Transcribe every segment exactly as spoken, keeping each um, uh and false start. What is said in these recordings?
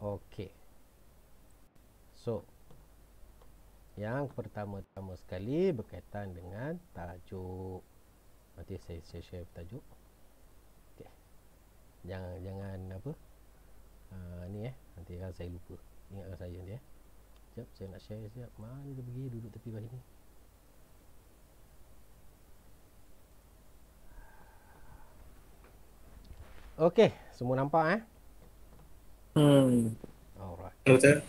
Okey. So, yang pertama-tama sekali berkaitan dengan tajuk. Nanti saya, saya share tajuk. Okey. Jangan jangan apa? Uh, ni eh, nanti kan saya lupa. Ingatkan saya nanti eh. Sekejap, saya nak share sekejap. Mana dia pergi duduk tepi bahi ni? Okey, semua nampak eh? Hmm. Alright. Betul.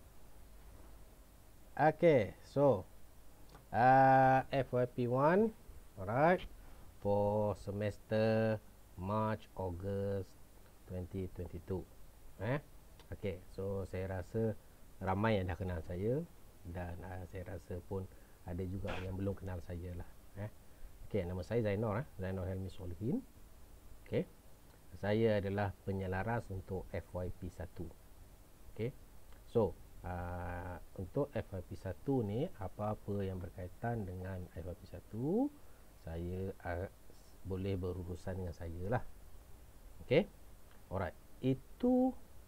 Okay, so uh, F Y P one, alright, for semester March August twenty twenty-two. Eh, okay, so saya rasa ramai yang dah kenal saya dan uh, saya rasa pun ada juga yang belum kenal saya lah. Eh, okay, nama saya Zainor, eh, Zainor Helmi Solihin. Okay, saya adalah penyelaras untuk F Y P one. Okay, so Uh, untuk F Y P one ni, apa-apa yang berkaitan dengan F Y P one, saya uh, boleh berurusan dengan saya lah. Okay, alright. Itu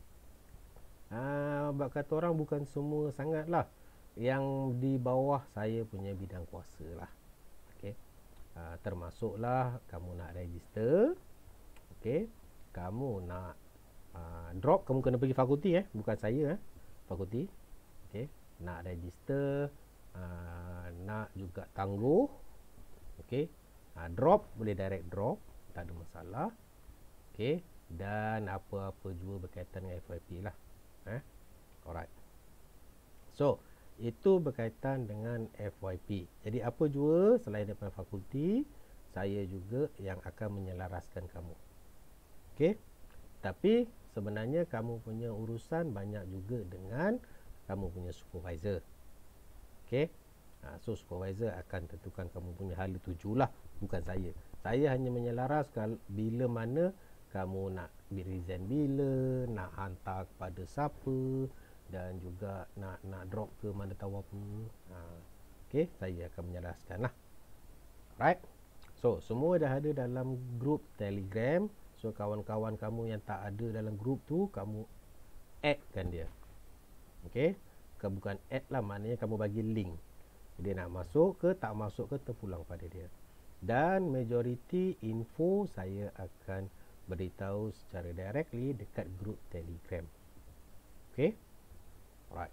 uh, bab kata orang bukan semua sangat lah yang di bawah saya punya bidang kuasa lah. Okay, uh, termasuklah kamu nak register. Okay, kamu nak uh, drop, kamu kena pergi fakulti eh, bukan saya eh. Fakulti. Okey, nak register, uh, nak juga tangguh. Okey, uh, drop boleh direct drop, tak ada masalah. Okey, dan apa-apa juga berkaitan dengan F Y P lah. Eh, alright. So, itu berkaitan dengan F Y P. Jadi apa juga selain daripada fakulti, saya juga yang akan menyelaraskan kamu. Okey, tapi sebenarnya kamu punya urusan banyak juga dengan kamu punya supervisor. Okey, ha, so supervisor akan tentukan kamu punya hala tuju lah, bukan saya. Saya hanya menyelaras bila mana kamu nak resign bila, nak hantar kepada siapa, dan juga nak nak drop ke mana tahu apa. Ha, okey, saya akan menyelaraskan lah. Right. So, semua dah ada dalam grup Telegram. So, kawan-kawan kamu yang tak ada dalam grup tu, kamu add-kan dia. Okey, bukan add lah, maknanya kamu bagi link. Dia nak masuk ke tak masuk ke terpulang pada dia. Dan majority info saya akan beritahu secara directly dekat grup Telegram. Okey, alright.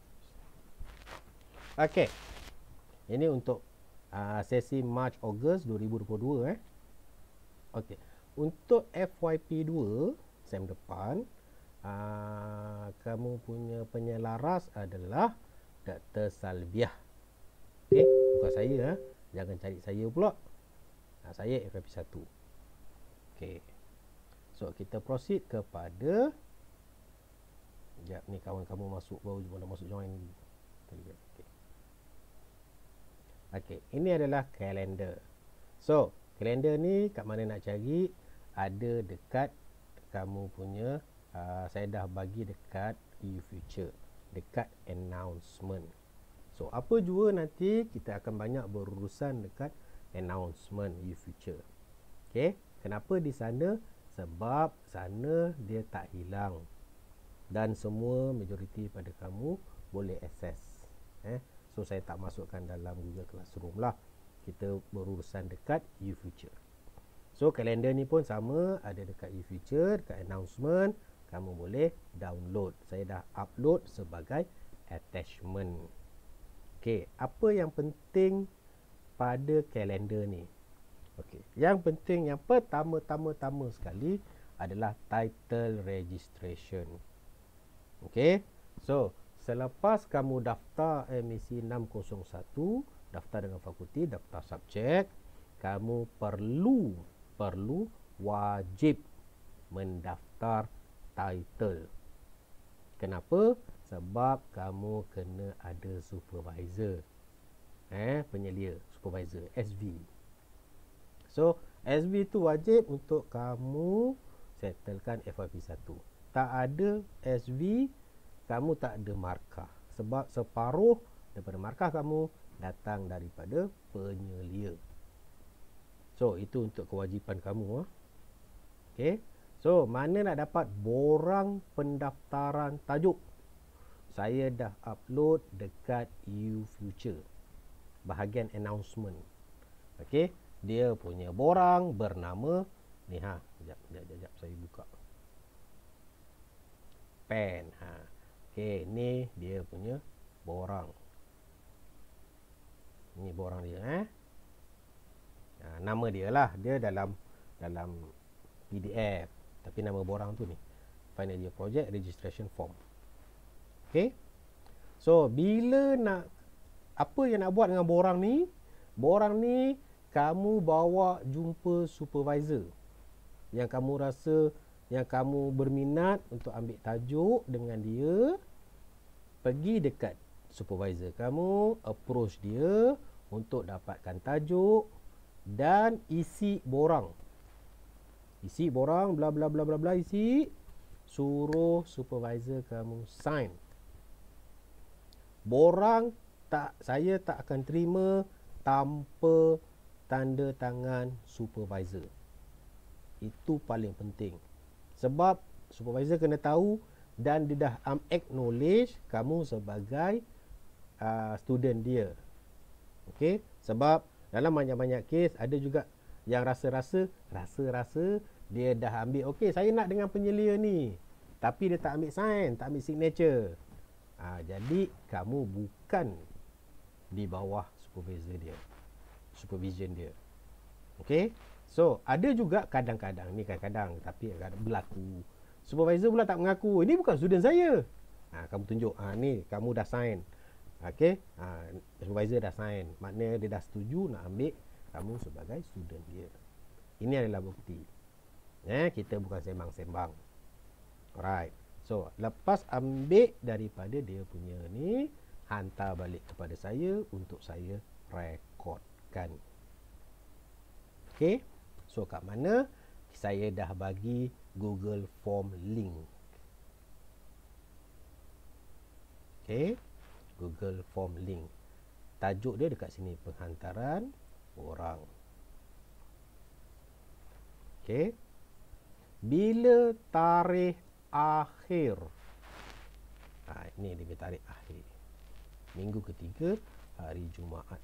Okey, ini untuk uh, sesi March August dua ribu dua puluh dua eh. Okey, untuk F Y P two sem depan, aa, kamu punya penyelaras adalah Doktor Salbiah. Okey, bukan saya ha. Jangan cari saya pula. Ha, saya F Y P one. Okey. So kita proceed kepada, sekejap ni kawan kamu masuk baru jumpa nak masuk join. Okey. Okey, ini adalah kalender. So, kalender ni kat mana nak cari? Ada dekat kamu punya, uh, saya dah bagi dekat eFuture, dekat announcement. So, apa jua nanti kita akan banyak berurusan dekat announcement eFuture. Okay, kenapa di sana? Sebab sana dia tak hilang dan semua majoriti pada kamu boleh access. Eh, so saya tak masukkan dalam Google Classroom lah. Kita berurusan dekat eFuture. So kalender ni pun sama, ada dekat eFuture, dekat announcement, kamu boleh download. Saya dah upload sebagai attachment. Okey, apa yang penting pada kalender ni? Okey, yang penting yang pertama-tama-tama sekali adalah title registration. Okey, so selepas kamu daftar M A C enam kosong satu, daftar dengan fakulti, daftar subjek, kamu perlu perlu wajib mendaftar title. Kenapa? Sebab kamu kena ada supervisor, eh penyelia, supervisor S V. So S V tu wajib untuk kamu settlekan F Y P one. Tak ada S V, kamu tak ada markah. Sebab separuh daripada markah kamu datang daripada penyelia. So itu untuk kewajipan kamu. Ha? Okay. So, mana nak dapat borang pendaftaran tajuk? Saya dah upload dekat YouFuture, bahagian announcement. Okey, dia punya borang bernama ni ha. Jap, jap, jap, jap saya buka. Pen ha. Okey, ni dia punya borang. Ni borang dia eh. Ha, nama dia lah, dia dalam dalam P D F, tapi nama borang tu ni Final Year Project Registration Form. Okay. So bila nak, apa yang nak buat dengan borang ni? Borang ni kamu bawa jumpa supervisor yang kamu rasa, yang kamu berminat untuk ambil tajuk dengan dia. Pergi dekat supervisor kamu, approach dia untuk dapatkan tajuk dan isi borang. Isi borang, bla bla bla bla bla, isi. Suruh supervisor kamu sign. Borang tak, saya tak akan terima tanpa tanda tangan supervisor. Itu paling penting. Sebab supervisor kena tahu dan dia dah um, acknowledge kamu sebagai uh, student dia. Okey, sebab dalam banyak-banyak kes ada juga yang rasa-rasa, rasa-rasa dia dah ambil, okey saya nak dengan penyelia ni, tapi dia tak ambil sign, tak ambil signature. Ha, jadi kamu bukan di bawah supervisor dia, supervision dia. Okey, so ada juga kadang-kadang, ni kadang-kadang, tapi kadang berlaku supervisor pula tak mengaku, ini bukan student saya. Ha, kamu tunjuk, ha, ni kamu dah sign. Okey, ha, supervisor dah sign, maknanya dia dah setuju nak ambil kamu sebagai student dia. Ini adalah bukti. Eh, kita bukan sembang-sembang. Alright. So, lepas ambil daripada dia punya ni, hantar balik kepada saya untuk saya rekodkan. Okey. So, kat mana saya dah bagi Google Form link. Okey. Google Form link. Tajuk dia dekat sini, penghantaran borang. Okey. Bila tarikh akhir? Ha, ini dia tarikh akhir. Minggu ketiga, hari Jumaat.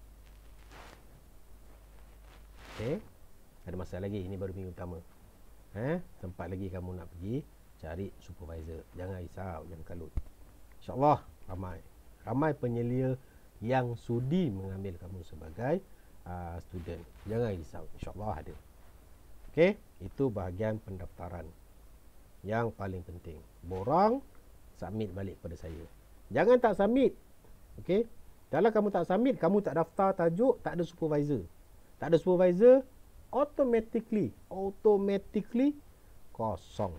Okey. Ada masa lagi, ini baru minggu pertama. Eh, sempat lagi kamu nak pergi cari supervisor. Jangan risau, jangan kalut. InsyaAllah ramai. Ramai penyelia yang sudi mengambil kamu sebagai uh, student. Jangan risau, insyaAllah ada. Okey, itu bahagian pendaftaran yang paling penting. Borang, submit balik kepada saya. Jangan tak submit. Okey, kalau kamu tak submit, kamu tak daftar tajuk, tak ada supervisor. Tak ada supervisor, automatically, automatically kosong.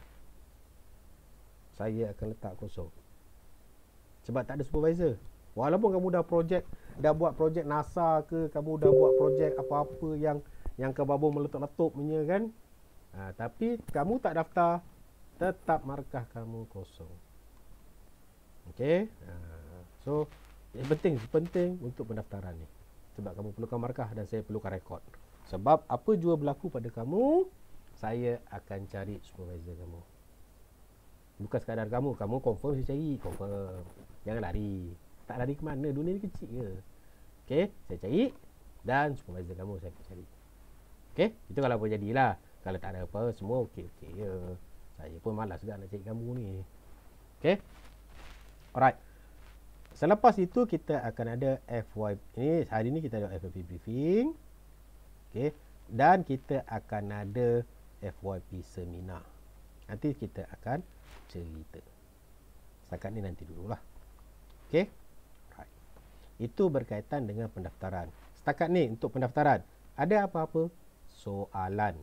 Saya akan letak kosong. Sebab tak ada supervisor. Walaupun kamu dah projek, dah buat projek NASA ke, kamu dah buat projek apa-apa yang yang kebabung meletup-letup punya kan, ha, tapi kamu tak daftar, tetap markah kamu kosong. Okey, ha, so yang penting, penting untuk pendaftaran ni. Sebab kamu perlukan markah dan saya perlukan rekod. Sebab apa jua berlaku pada kamu, saya akan cari supervisor kamu. Bukan sekadar kamu, kamu confirm saya cari, confirm. Jangan lari. Tak lari ke mana, dunia ni kecil ke. Okey, saya cari dan supervisor kamu saya akan cari. Okey, itu kalau apa jadilah. Kalau tak ada apa, semua okey-okey je. Saya pun malas juga nak cari kamu ni. Okey. Alright. Selepas itu kita akan ada F Y P. Ini hari ni kita ada F Y P briefing. Okey, dan kita akan ada F Y P seminar. Nanti kita akan cerita. Setakat ni nanti dululah. Okey. Right. Itu berkaitan dengan pendaftaran. Setakat ni untuk pendaftaran. Ada apa-apa soalan?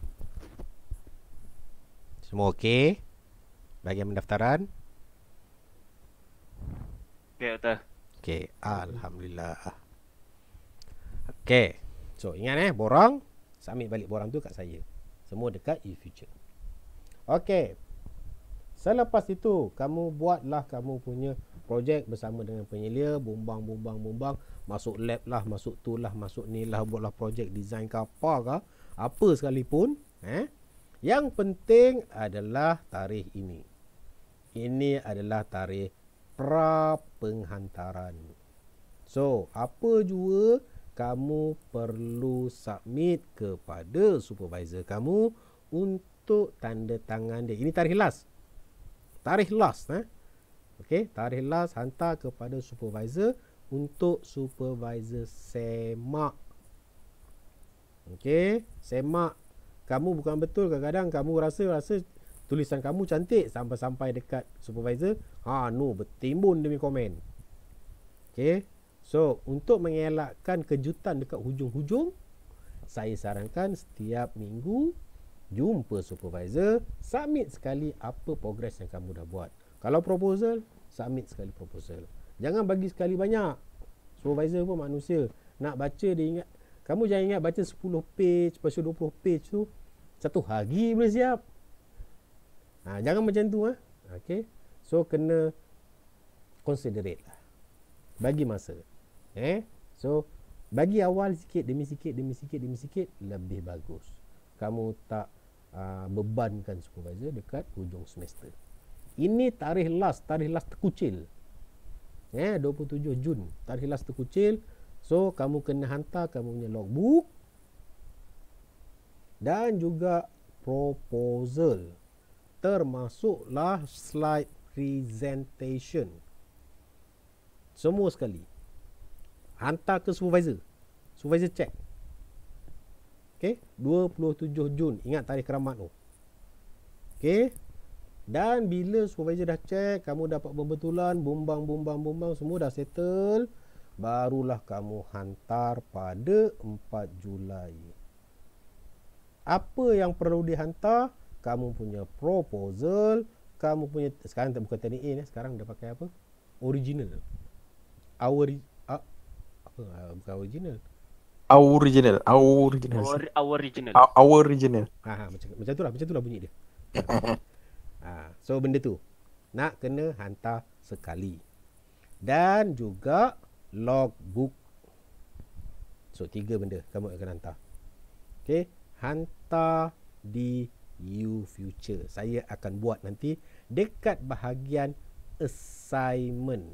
Semua okey? Bahagian pendaftaran? Okey, Doktor. Okey, alhamdulillah. Okey. So, ingat eh, borang, submit balik borang tu kat saya. Semua dekat eFuture. Okey. Selepas itu, kamu buatlah kamu punya projek bersama dengan penyelia, bumbang, bumbang, bumbang, masuk lab lah, masuk tu lah, masuk ni lah, buatlah projek design ke apa ke, apa sekalipun, eh. Yang penting adalah tarikh ini. Ini adalah tarikh pra penghantaran. So, apa jua kamu perlu submit kepada supervisor kamu untuk tanda tangan dia. Ini tarikh last. Tarikh last. Eh? Okey, tarikh last hantar kepada supervisor untuk supervisor semak. Okey, semak. Kamu bukan betul, kadang-kadang kamu rasa rasa tulisan kamu cantik sampai-sampai dekat supervisor, ha no, bertimbun demi komen. Okey. So, untuk mengelakkan kejutan dekat hujung-hujung, saya sarankan setiap minggu jumpa supervisor, submit sekali apa progress yang kamu dah buat. Kalau proposal, submit sekali proposal. Jangan bagi sekali banyak. Supervisor pun manusia. Nak baca dia ingat. Kamu jangan ingat baca sepuluh page, lepas tu dua puluh page tu satu hari boleh siap. Ha, jangan macam tu. Ha? Okay. So, kena considerate lah. Bagi masa. Eh? So, bagi awal sikit demi sikit, demi sikit, demi sikit, lebih bagus. Kamu tak uh, bebankan supervisor dekat hujung semester. Ini tarikh last, tarikh last terkucil. Eh, dua puluh tujuh Jun, tarikh last terkucil. So, kamu kena hantar kamu punya logbook dan juga proposal. Termasuklah slide presentation. Semua sekali. Hantar ke supervisor. Supervisor check. Okey, dua puluh tujuh Jun. Ingat tarikh keramat tu. Okey. Dan bila supervisor dah check, kamu dapat pembetulan, bumbang, bumbang, bumbang, semua dah settle, barulah kamu hantar pada empat Julai. Apa yang perlu dihantar? Kamu punya proposal, kamu punya, sekarang tak bukan teknik A, sekarang dah pakai apa? Original. Our, uh, apa? Uh, bukan original. Our original, our original. Our, our original. Our, our original. Ha, ha, macam macam tu lah, macam tu lah bunyi dia. Ha, so benda tu nak kena hantar sekali. Dan juga logbook. So tiga benda kamu akan hantar. Okey, hantar di UFuture. Saya akan buat nanti dekat bahagian assignment.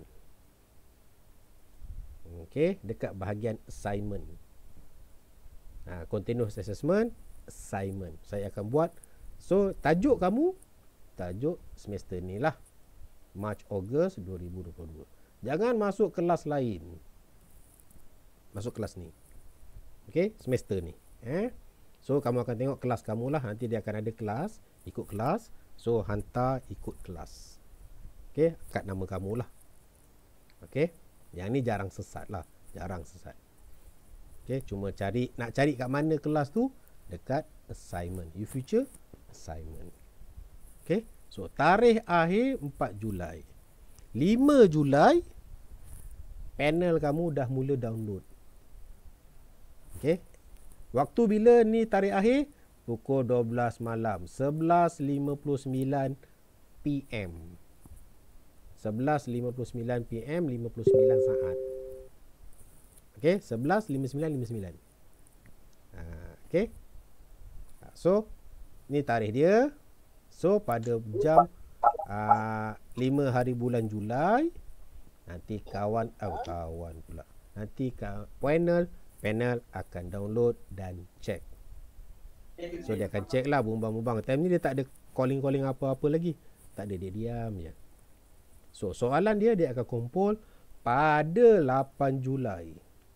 Okey, dekat bahagian assignment. Ha, continuous assessment, assignment. Saya akan buat. So, tajuk kamu, tajuk semester ni lah. March Ogos dua ribu dua puluh dua. Jangan masuk kelas lain. Masuk kelas ni. Okey, semester ni. Eh? So, kamu akan tengok kelas kamu lah. Nanti dia akan ada kelas. Ikut kelas. So, hantar ikut kelas. Okey, kat nama kamu lah. Okey. Yang ni jarang sesat lah. Jarang sesat. Okey, cuma cari, nak cari kat mana kelas tu? Dekat assignment. UFuture, assignment. Okey. So, tarikh akhir empat Julai. lima Julai, panel kamu dah mula download. Okey. Waktu bila ni tarikh akhir? Pukul dua belas malam. sebelas lima puluh sembilan P M. sebelas lima puluh sembilan P M, lima puluh sembilan saat. Okey, sebelas lima puluh sembilan lima puluh sembilan. Ha, okey. So, ni tarikh dia. So, pada jam uh, lima hari bulan Julai, nanti kawan, oh, kawan pula. Nanti panel, panel akan download dan check. So, dia akan check lah bumbang-bumbang. Time ni dia tak ada calling-calling apa-apa lagi. Tak ada, dia diam je. So, soalan dia, dia akan kumpul pada lapan Julai.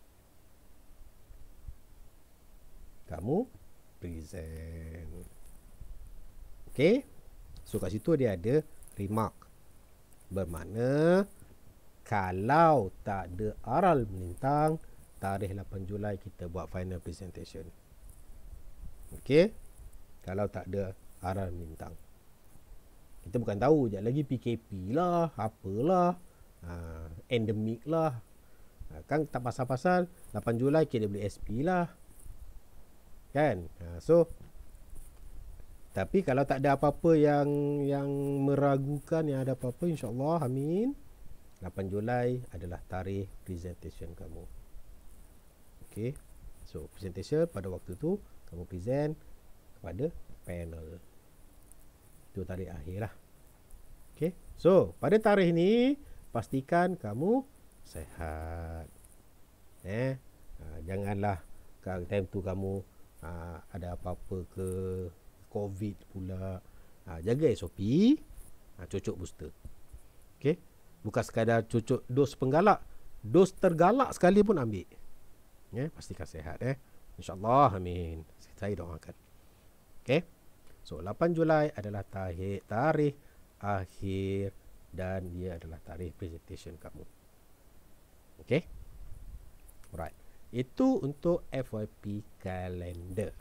Kamu present. Okey. So, kat situ dia ada remark. Bermakna, kalau tak ada aral melintang, tarikh lapan Julai kita buat final presentation. Okey. Kalau tak ada aral melintang. Kita bukan tahu, sekejap lagi P K P lah, apalah, ha, endemik lah. Ha, kan tak pasal-pasal, lapan Julai K W S P lah. Kan? Ha, so, tapi kalau tak ada apa-apa yang yang meragukan, yang ada apa-apa, insyaAllah, amin. lapan Julai adalah tarikh presentation kamu. Okay. So, presentation pada waktu tu, kamu present kepada panel. Itu tarikh akhir lah. Okay. So, pada tarikh ni, pastikan kamu sehat. Eh, ha, janganlah time tu kamu ha, ada apa-apa ke, COVID pula. Ha, jaga S O P, ha, cucuk booster. Okay. Bukan sekadar cucuk dos penggalak, dos tergalak sekali pun ambil. Ya, pastikan sehat eh. InsyaAllah, amin. Saya doakan. Okay. So, lapan Julai adalah tarikh, tarikh akhir dan dia adalah tarikh presentation kamu. Okay. Alright. Itu untuk F Y P kalender.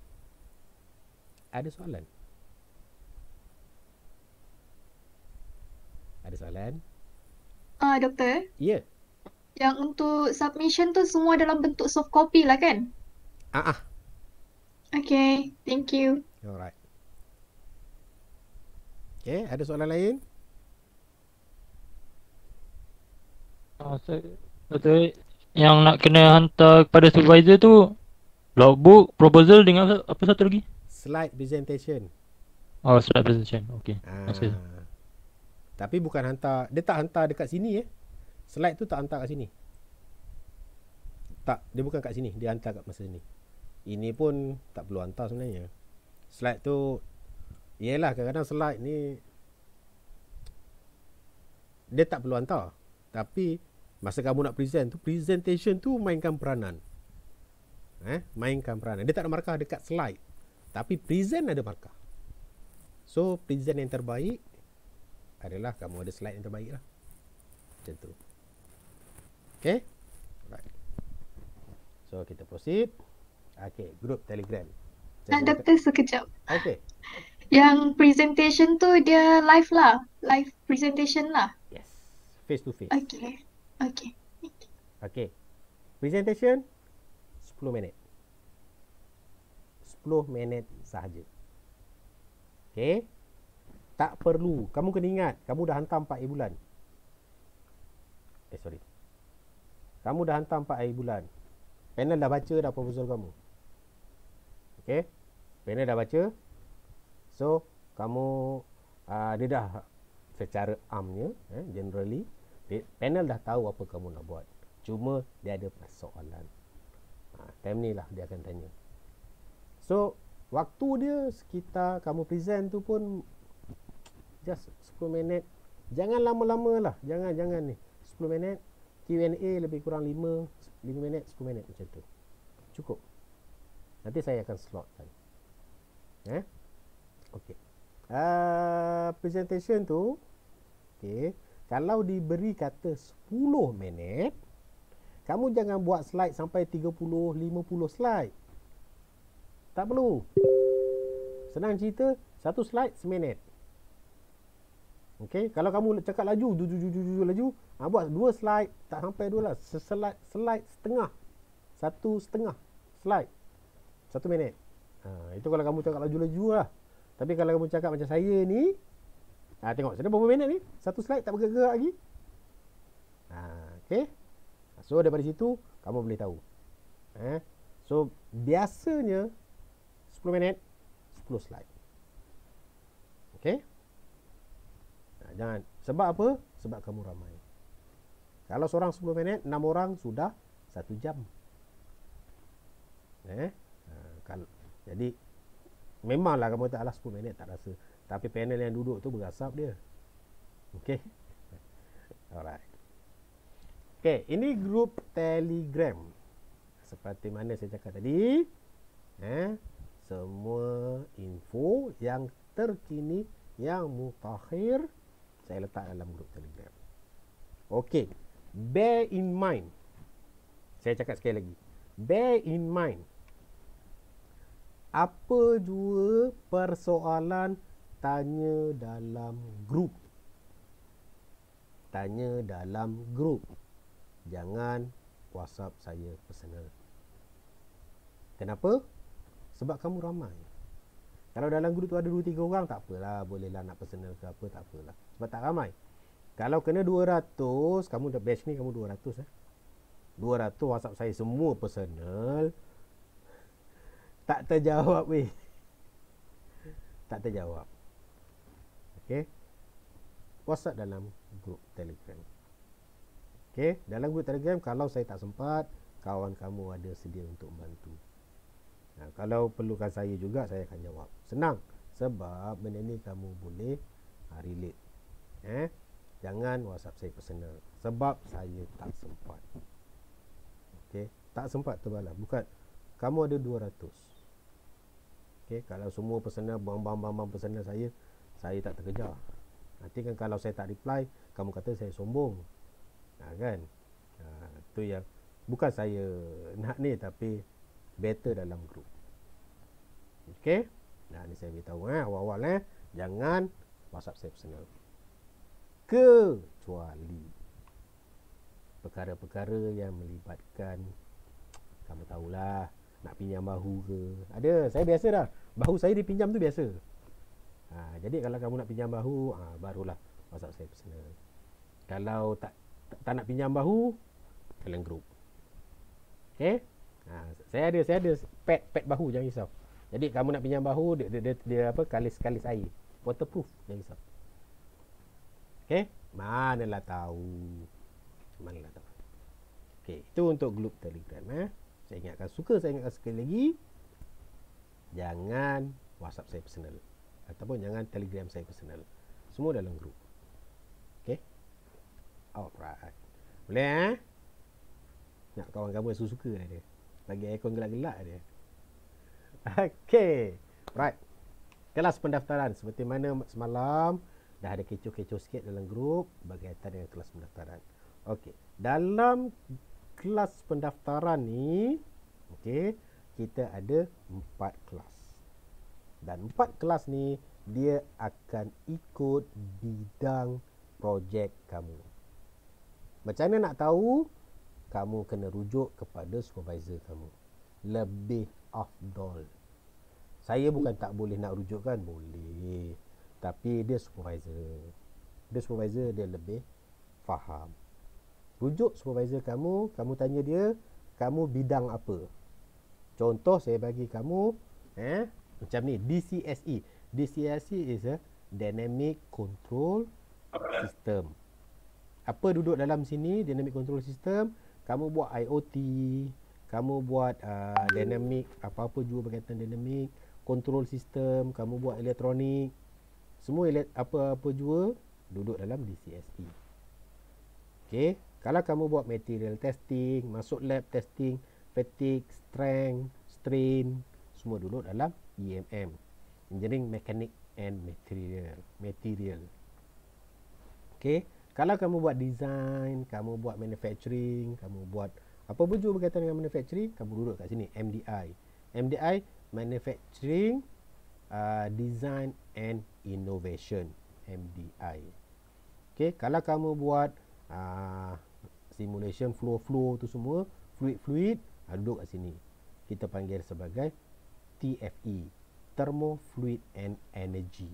Ada soalan? Ada soalan? Ah, doktor, Ya. Yeah. yang untuk submission tu semua dalam bentuk soft copy lah kan? Ah, ah. Okay, thank you. Alright. Okay, ada soalan lain? Ah, saya, Doktor, yang nak kena hantar kepada supervisor tu logbook, proposal dengan apa satu lagi? Slide presentation. Oh, slide presentation. Okey. Ah. Masih. Tapi bukan hantar, dia tak hantar dekat sini eh. Slide tu tak hantar kat sini. Tak, dia bukan kat sini, dia hantar kat masa sini. Ini pun tak perlu hantar sebenarnya. Slide tu, yelah kadang-kadang slide ni dia tak perlu hantar. Tapi masa kamu nak present tu, presentation tu mainkan peranan. Eh, mainkan peranan. Dia tak ada markah dekat slide. Tapi present ada markah. So, present yang terbaik adalah kamu ada slide yang terbaik lah. Macam tu. Okay. Right. So, kita proceed. Okay, group Telegram. Ah, doktor sekejap. Okay. Yang presentation tu dia live lah. Live presentation lah. Yes. Face to face. Okay. Okay. Okay. Presentation sepuluh minit. sepuluh minit sahaja. Okay. Tak perlu. Kamu kena ingat, kamu dah hantar empat hari bulan. Eh, sorry. Kamu dah hantar empat hari bulan. Panel dah baca dah proposal kamu. Okay. Panel dah baca. So, kamu, uh, dia dah secara amnya, eh, generally, dia, panel dah tahu apa kamu nak buat. Cuma, dia ada persoalan. Ha, time ni lah dia akan tanya. So, waktu dia sekitar kamu present tu pun just sepuluh minit. Jangan lama-lama lah. Jangan, jangan ni. sepuluh minit. Q and A lebih kurang lima, lima minit, sepuluh minit macam tu. Cukup. Nanti saya akan slotkan. Eh? Okey. Uh, presentation tu, okey. Kalau diberi kata sepuluh minit, kamu jangan buat slide sampai tiga puluh, lima puluh slide. Tak perlu. Senang cerita, satu slide seminit. Okey, kalau kamu cakap laju, ju ju ju ju laju, ha, buat dua slide, tak sampai dua lah, slide slide setengah. Satu setengah slide. Satu minit. Ha, itu kalau kamu cakap laju-laju lah. Tapi kalau kamu cakap macam saya ni, ha, tengok, sudah berapa minit ni? Satu slide tak bergerak lagi. Ha, okey. So, daripada situ, kamu boleh tahu. Eh? So, biasanya, sepuluh minit, sepuluh slide. Okey? Nah, jangan. Sebab apa? Sebab kamu ramai. Kalau seorang sepuluh minit, enam orang sudah satu jam. Eh? Nah, kalau, jadi, memanglah kamu taklah sepuluh minit tak rasa. Tapi panel yang duduk tu berasap dia. Okey? Alright. Okey, ini grup Telegram. Seperti mana saya cakap tadi. Eh? Semua info yang terkini, yang mutakhir, saya letak dalam grup Telegram. Okey. Bear in mind. Saya cakap sekali lagi. Bear in mind. Apa jua persoalan, tanya dalam grup. Tanya dalam grup. Jangan WhatsApp saya personal. Kenapa? Sebab kamu ramai. Kalau dalam grup tu ada dua tiga orang, tak apalah. Bolehlah nak personal ke apa, tak apalah. Sebab tak ramai. Kalau kena dua ratus, kamu dah batch ni, kamu dua ratus eh. dua ratus WhatsApp saya semua personal. Tak terjawab weh. tak terjawab. Okey. WhatsApp dalam grup Telegram. Okey, dalam grup Telegram kalau saya tak sempat, kawan kamu ada sedia untuk bantu. Nah, kalau perlukan saya juga, saya akan jawab. Senang. Sebab benda ni kamu boleh ha, relate. Eh, jangan WhatsApp saya personal. Sebab saya tak sempat. Okey, tak sempat terbalas. Bukan, kamu ada dua ratus. Okey, kalau semua personal, bang-bang-bang personal saya, saya tak terkejar. Nanti kan kalau saya tak reply, kamu kata saya sombong. Ha, kan? Ha, tu yang bukan saya nak ni, tapi better dalam grup. Okey? Nah, ni saya beritahu eh awal-awal eh, jangan WhatsApp saya personal. Kecuali perkara-perkara yang melibatkan, kamu tahulah, nak pinjam bahu ke. Ada, saya biasa dah. Bahu saya dipinjam tu biasa. Ha, jadi kalau kamu nak pinjam bahu, ha, barulah WhatsApp saya personal. Kalau tak tak, tak nak pinjam bahu, dalam grup. Okey? Ha, saya ada saya ada pad pad bahu, jangan risau. Jadi kamu nak pinjam bahu, dia, dia, dia, dia apa, kalis-kalis air. Waterproof, jangan risau. Okey? Manalah tahu. Manalah tahu. Okey, itu untuk grup Telegram eh. Saya ingatkan, suka saya ingatkan sekali lagi, jangan WhatsApp saya personal ataupun jangan Telegram saya personal. Semua dalam grup. Okey? Alright. Boleh eh? Nak kawan kamu yang suka lah dia. Bagi aircon gelak-gelak dia. Okey. Right. Kelas pendaftaran. Seperti mana semalam, dah ada kecoh-kecoh sikit dalam grup berkaitan dengan kelas pendaftaran. Okey. Dalam kelas pendaftaran ni, okey, kita ada empat kelas. Dan empat kelas ni, dia akan ikut bidang projek kamu. Macam mana nak tahu? Kamu kena rujuk kepada supervisor kamu. Lebih afdal. Saya bukan tak boleh nak rujukkan, boleh. Tapi dia supervisor. Dia supervisor, dia lebih faham. Rujuk supervisor kamu, kamu tanya dia, kamu bidang apa? Contoh saya bagi kamu, eh, macam ni, D C S E. D C S E is a Dynamic Control System. Apa duduk dalam sini, Dynamic Control System? Kamu buat I O T, kamu buat uh, dynamic, apa-apa juga berkaitan dynamic control system, kamu buat elektronik, semua ele- apa-apa juga duduk dalam D C S E. Okey, kalau kamu buat material testing, masuk lab testing, fatigue, strength, strain, semua duduk dalam E M M, Engineering Mechanic and Material. Material. Okey, kalau kamu buat design, kamu buat manufacturing, kamu buat apa pun juga berkaitan dengan manufacturing, kamu duduk kat sini, M D I. M D I, Manufacturing, uh, Design and Innovation, M D I. Okey, kalau kamu buat uh, simulation flow-flow tu semua, fluid-fluid, uh, duduk kat sini. Kita panggil sebagai T F E, Thermo Fluid and Energy.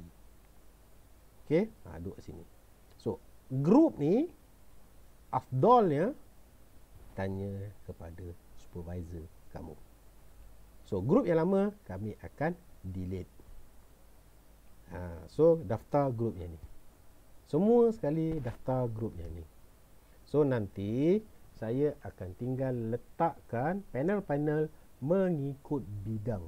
Okey, uh, duduk kat sini. So, grup ni afdalnya tanya kepada supervisor kamu. So, grup yang lama kami akan delete. Ha, so, daftar grup yang ni. Semua sekali daftar grup yang ni. So, nanti saya akan tinggal letakkan panel-panel mengikut bidang.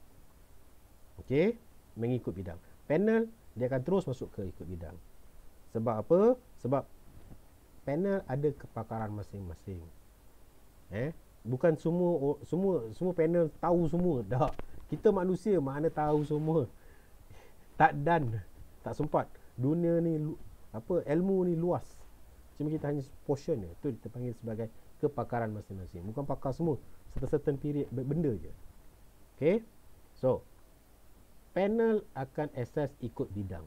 Okey, mengikut bidang. Panel dia akan terus masuk ke ikut bidang. Sebab apa? Sebab panel ada kepakaran masing-masing. Eh, bukan semua semua semua panel tahu semua. Tak. Kita manusia mana tahu semua. Tak dan tak sempat. Dunia ni apa, ilmu ni luas. Cuma kita hanya portion dia. Tu kita panggil sebagai kepakaran masing-masing. Bukan pakar semua. Certain period benda je. Okey. So, panel akan assess ikut bidang.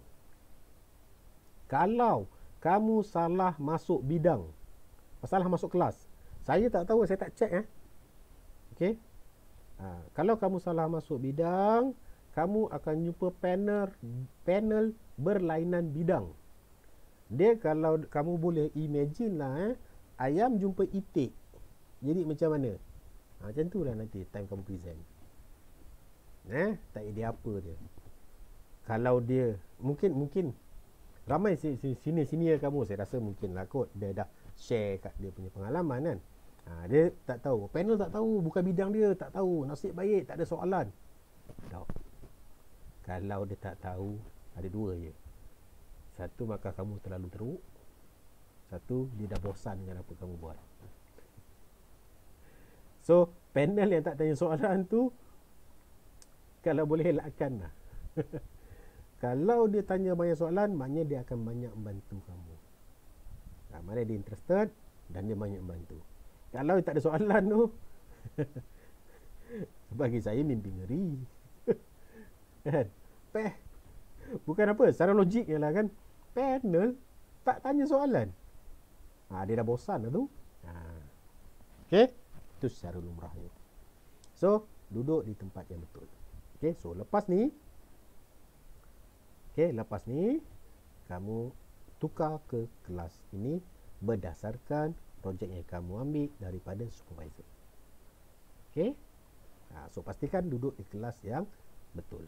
Kalau kamu salah masuk bidang, salah masuk kelas, saya tak tahu, saya tak check eh. Okey. Ha, kalau kamu salah masuk bidang, kamu akan jumpa panel panel berlainan bidang. Dia kalau kamu boleh imagine lah eh, ayam jumpa itik. Jadi macam mana? Ha, macam tu lah nanti time kamu present. Eh, tak ada apa dia. kalau dia mungkin mungkin ramai senior-senior kamu, saya rasa mungkin lah kot dia dah share kat dia punya pengalaman kan. Ha, dia tak tahu, panel tak tahu, bukan bidang dia, tak tahu, nasib baik tak ada soalan. Tak. Kalau dia tak tahu, ada dua je. Satu, maka kamu terlalu teruk. Satu, dia dah bosan dengan apa kamu buat. So, panel yang tak tanya soalan tu, kalau boleh elakkan lah. Kalau dia tanya banyak soalan, maknanya dia akan banyak bantu kamu. Nah, mana dia interested dan dia banyak bantu. Kalau tak ada soalan tu, bagi saya mimpi ngeri. Kan? Peh. Bukan apa, secara logik je lah kan. Panel tak tanya soalan. Ha, dia dah bosan lah tu. Ha. Okay? Itu secara lumrahnya. So, duduk di tempat yang betul. Okay, so lepas ni, okay, lepas ni, kamu tukar ke kelas ini berdasarkan projek yang kamu ambil daripada supervisor. Okay? Ha, so, pastikan duduk di kelas yang betul.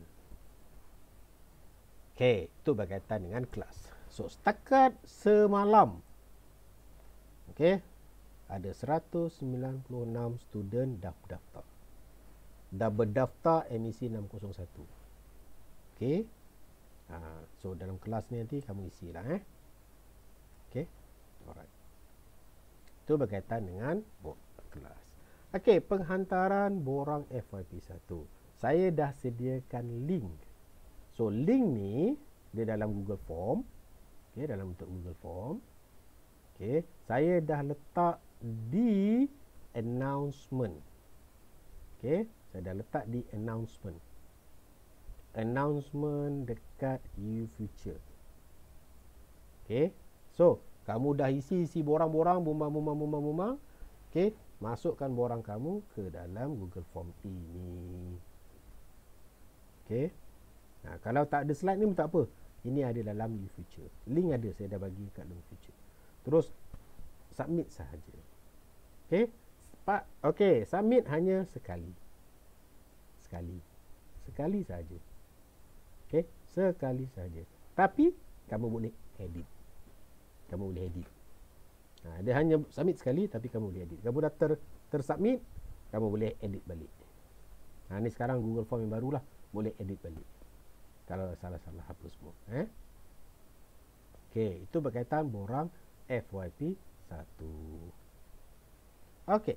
Okay, itu berkaitan dengan kelas. So, setakat semalam, okay, ada seratus sembilan puluh enam student dah berdaftar. Dah berdaftar emisi enam kosong satu. Okay. Ha, so, dalam kelas ni nanti kamu isi lah eh. Okay. Alright. Itu berkaitan dengan kelas. Okay, penghantaran borang F Y P satu. Saya dah sediakan link. So, link ni dia dalam Google Form. Okay, dalam bentuk Google Form. Okay, saya dah letak di announcement. Okay, saya dah letak di announcement. Announcement dekat YouFuture. Okay, so kamu dah isi-isi borang-borang, bumbang-bumbang-bumbang-bumbang. Okay, masukkan borang kamu ke dalam Google Form ini. Okay. Nah, kalau tak ada slide ni pun tak apa. Ini ada dalam YouFuture. Link ada, saya dah bagi kat dalam Future. Terus submit sahaja. Okay. Pak, okay, submit hanya sekali. Sekali. Sekali sahaja. Okay, sekali sahaja. Tapi kamu boleh edit. Kamu boleh edit. Ha, dia hanya submit sekali tapi kamu boleh edit. Kamu dah ter, tersubmit, kamu boleh edit balik. Ha, ni sekarang Google Form yang barulah, boleh edit balik. Kalau salah-salah apa semua. Eh? Okey, itu berkaitan borang F Y P satu. Okey.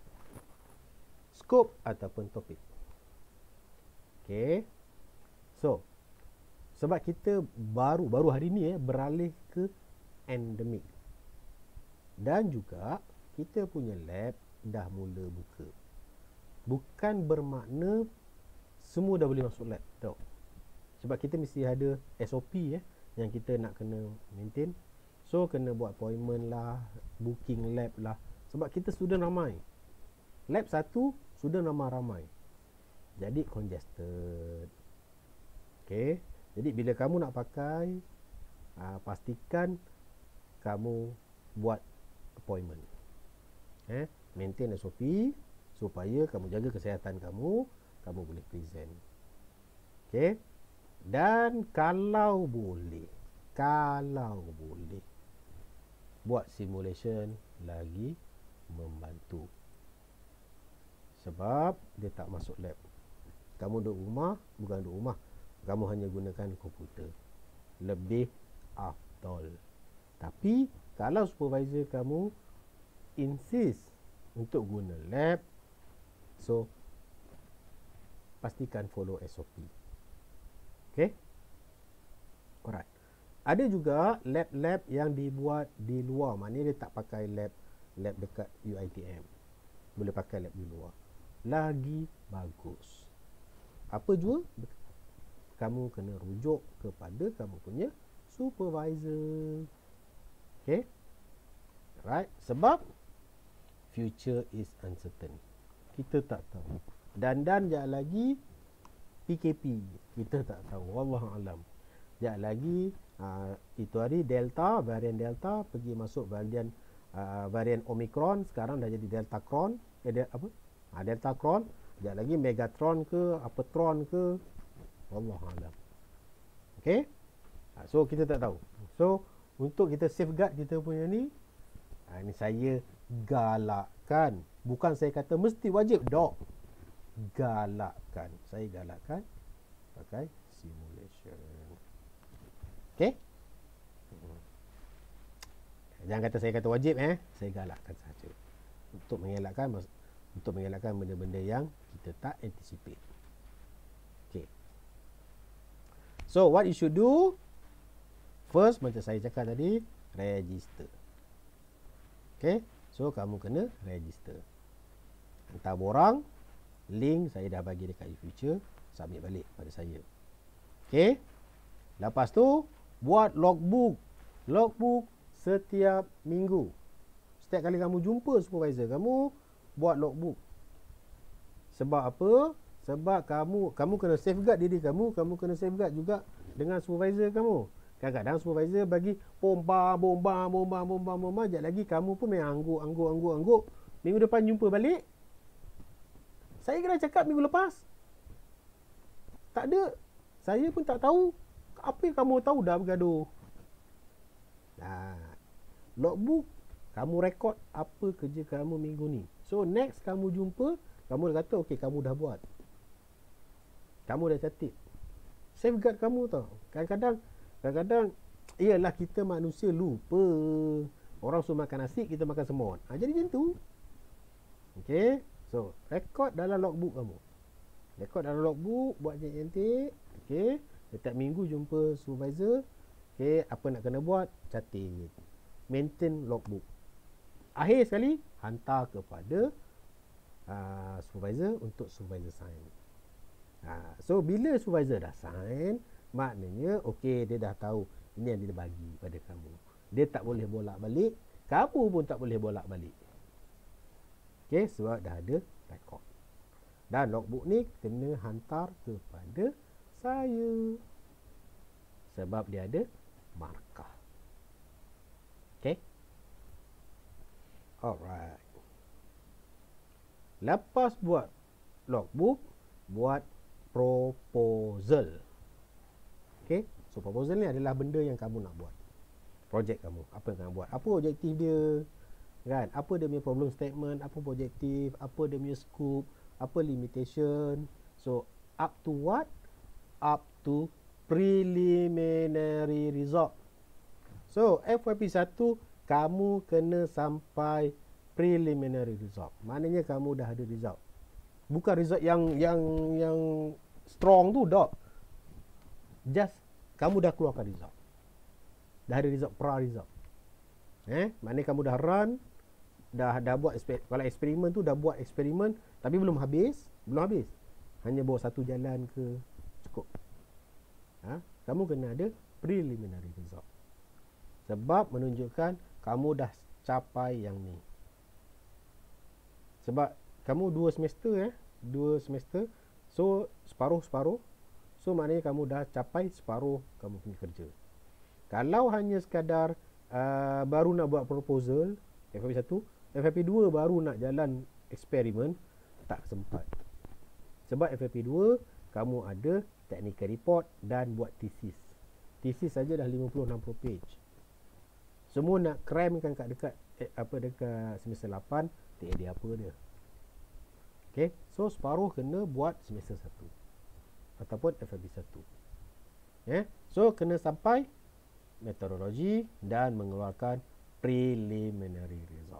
Skop ataupun topik. Okey. So, sebab kita baru baru hari ni eh beralih ke endemik. Dan juga kita punya lab dah mula buka. Bukan bermakna semua dah boleh masuk lab, tahu. Sebab kita mesti ada S O P eh yang kita nak kena maintain. So kena buat appointment lah, booking lab lah. Sebab kita student ramai. Lab satu student ramai-ramai. Jadi congested. Okay. Jadi bila kamu nak pakai, uh, pastikan kamu buat appointment. Eh, maintain S O P supaya kamu jaga kesihatan kamu, kamu boleh present. Okay. Dan kalau boleh, kalau boleh, buat simulation lagi membantu. Sebab dia tak masuk lab. Kamu duduk rumah, bukan duduk rumah, kamu hanya gunakan komputer. Lebih afdal. Tapi kalau supervisor kamu insist untuk guna lab, so pastikan follow S O P. Okay. Alright. Ada juga lab-lab yang dibuat di luar. Maknanya dia tak pakai lab lab dekat U I T M. Boleh pakai lab di luar. Lagi bagus. Apa jua? Kamu kena rujuk kepada kamu punya supervisor. Okay. Alright. Sebab future is uncertain. Kita tak tahu. Dan dan sekejap lagi P K P. Kita tak tahu. Wallahualam. Sekejap lagi uh, itu hari Delta, varian Delta pergi masuk varian uh, varian Omicron. Sekarang dah jadi Delta Cron. Eh, dia, apa? Ha, Delta Cron. Sekejap lagi Megatron ke, apa Tron ke. Wallahualam. Okay. Ha, so kita tak tahu. So untuk kita safeguard kita punya ni, ha, ni saya galakkan. Bukan saya kata mesti wajib, dok. Galakkan. Saya galakkan pakai simulation. Okay. Jangan kata saya kata wajib eh. Saya galakkan saja. Untuk mengelakkan untuk mengelakkan benda-benda yang kita tak anticipate. Okay. So what you should do? First, macam saya cakap tadi, register. Okay. So kamu kena register. Hantar borang, link saya dah bagi dekat eFuture, submit balik pada saya. Okay. Lepas tu buat logbook. Logbook setiap minggu. Setiap kali kamu jumpa supervisor kamu, buat logbook. Sebab apa? Sebab kamu kamu kena safeguard diri kamu, kamu kena safeguard juga dengan supervisor kamu. Kadang-kadang supervisor bagi bomba, bomba, bomba, bomba, bomba, sekejap lagi kamu pun main angguk, angguk, angguk, angguk. Minggu depan jumpa balik. Saya kena cakap minggu lepas. Tak ada. Saya pun tak tahu. Apa yang kamu tahu dah bergaduh. Nah, logbook, kamu rekod apa kerja kamu minggu ni. So next kamu jumpa, kamu dah kata okey, kamu dah buat. Kamu dah catat. Safeguard kamu tau. Kadang-kadang kadang-kadang iyalah kita manusia lupa. Orang suruh makan nasi, kita makan semut. Ha, jadi macam tu. Okey. So, rekod dalam logbook kamu. Rekod dalam logbook, buat cantik-cantik. Okey. Setiap minggu jumpa supervisor. Okey, apa nak kena buat, catat. Maintain logbook. Akhir sekali, hantar kepada uh, supervisor untuk supervisor sign. Uh, so, bila supervisor dah sign, maknanya, okey, dia dah tahu ini yang dia bagi pada kamu. Dia tak boleh bolak balik. Kamu pun tak boleh bolak balik. Okey, sebab dah ada rekod. Dan logbook ni kena hantar kepada saya. Sebab dia ada markah. Okey. Alright. Lepas buat logbook, buat proposal. Okey. So proposal ni adalah benda yang kamu nak buat. Projek kamu. Apa yang kamu buat? Apa objektif dia? Kan? Apa dia punya problem statement? Apa objektif? Apa dia punya scope? Apa limitation? So up to what? Up to preliminary result. So F Y P one kamu kena sampai preliminary result. Maknanya kamu dah ada result. Bukan result yang yang yang strong tu, dok. Just kamu dah keluarkan result. Dah ada result, pra result. Eh, maknanya kamu dah run, dah dah buat eksper- kalau eksperimen tu dah buat eksperimen tapi belum habis, belum habis. Hanya bawa satu jalan ke cukup. Ha? Kamu kena ada preliminary result. Sebab menunjukkan kamu dah capai yang ni. Sebab kamu dua semester eh, dua semester. So separuh-separuh. So maknanya kamu dah capai separuh kamu punya kerja. Kalau hanya sekadar uh, baru nak buat proposal F Y P one, F Y P two baru nak jalan eksperimen, tak sempat. Sebab F Y P two kamu ada technical report dan buat thesis. Thesis saja dah lima puluh enam puluh page. Semua nak cramkan kat dekat eh, apa dekat semester lapan, tak ada apa dia. Okey, so separuh kena buat semester one ataupun F Y P one. Ya, yeah? So kena sampai metodologi dan mengeluarkan preliminary result.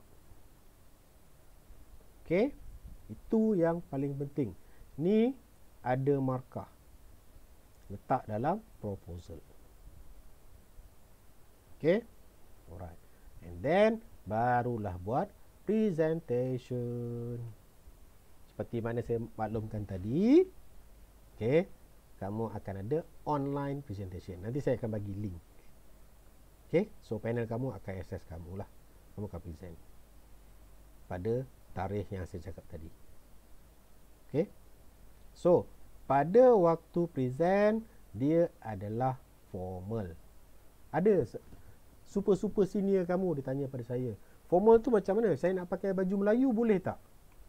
Okey, itu yang paling penting. Ni ada markah. Letak dalam proposal. Okey. Alright. And then barulah buat presentation. Seperti mana saya maklumkan tadi. Okey. Kamu akan ada online presentation. Nanti saya akan bagi link. Okey. So panel kamu akan akses kamu lah. Kamu akan present pada tarikh yang saya cakap tadi. Okey. So pada waktu present dia adalah formal. Ada super-super senior kamu dia tanya pada saya, formal tu macam mana? Saya nak pakai baju Melayu boleh tak?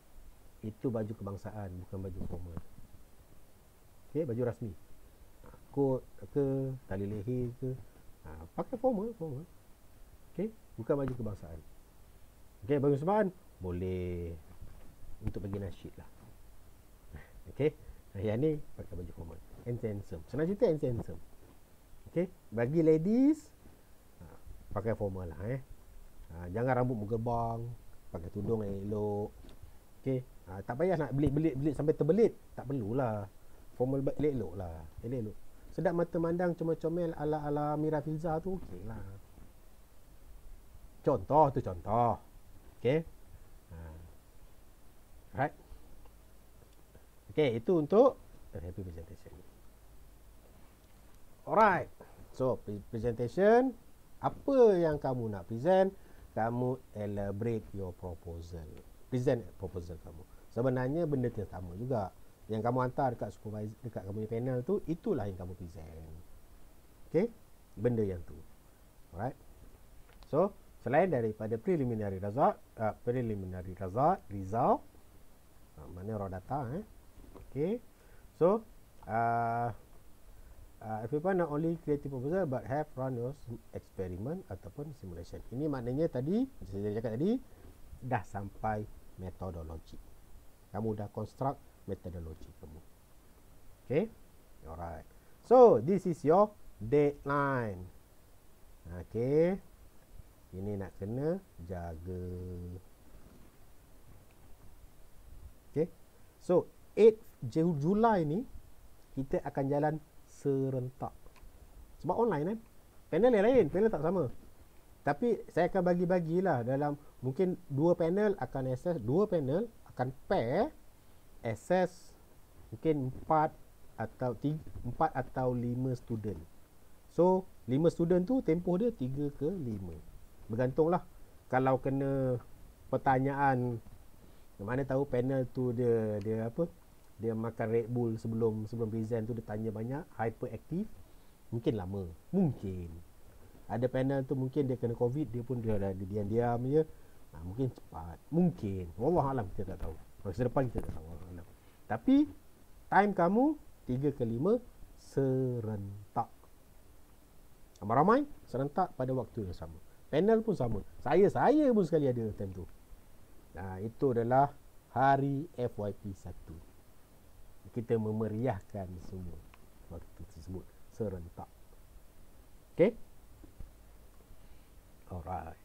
Itu baju kebangsaan, bukan baju formal. Okey, baju rasmi. kot ke, tali leher ke. Ha, pakai formal, formal. Okey, bukan baju kebangsaan. Okey, baju kebangsaan boleh untuk bagi nasyid lah. Okey, yang ni pakai baju formal. And handsome. Senang cerita and handsome. Okey, bagi ladies ha, pakai formal lah eh. Ha, jangan rambut menggebang, pakai tudung yang elok. Okey, ha, tak payah nak belit-belit-belit sampai terbelit, tak perlulah. Formal elok-elok lah, elok-elok. Sedap mata mandang comel-comel ala-ala Mira Filzah tu okey lah. Contoh tu contoh. Okey. Ha. Alright. Okey, itu untuk happy presentation. Alright. So, presentation, apa yang kamu nak present, kamu elaborate your proposal. Present proposal kamu. Sebenarnya benda tu sama juga. Yang kamu hantar dekat supervisor, dekat kamu punya panel tu, itulah yang kamu present. Okey? Benda yang tu. Alright. So, selain daripada preliminary result, uh, preliminary result, result, uh, mana raw data eh. Okey. So, uh, uh, everyone not only creative proposal but have run your experiment ataupun simulation. Ini maknanya tadi, saya cakap tadi, dah sampai metodologi. Kamu dah construct metodologi kamu. Okay. Alright. So, this is your deadline. Okay. Ini nak kena jaga. Okay. So, eighth Julai ni, kita akan jalan serentak. Sebab online kan. Panel yang lain, panel tak sama. Tapi saya akan bagi-bagilah dalam mungkin dua panel akan access, dua panel akan pair access mungkin empat atau tiga, empat atau lima student. So, lima student tu tempoh dia tiga ke lima. Bergantunglah. Kalau kena pertanyaan, mana tahu panel tu dia dia apa? Dia makan Red Bull sebelum sebelum present tu, dia tanya banyak, hyperactive, mungkin lama. Mungkin. Ada panel tu mungkin dia kena COVID, dia pun dia dah diam-diam je. Ha, mungkin cepat. Mungkin. Wallah alam, kita tak tahu. Masa depan kita tak tahu. Alam. Tapi time kamu tiga ke lima serentak. Ramai-ramai serentak pada waktu yang sama. Panel pun sama. Saya saya pun sekali ada time tu. Nah, itu adalah hari F Y P satu. Kita memeriahkan semua waktu tersebut serentak. Okey? Alright.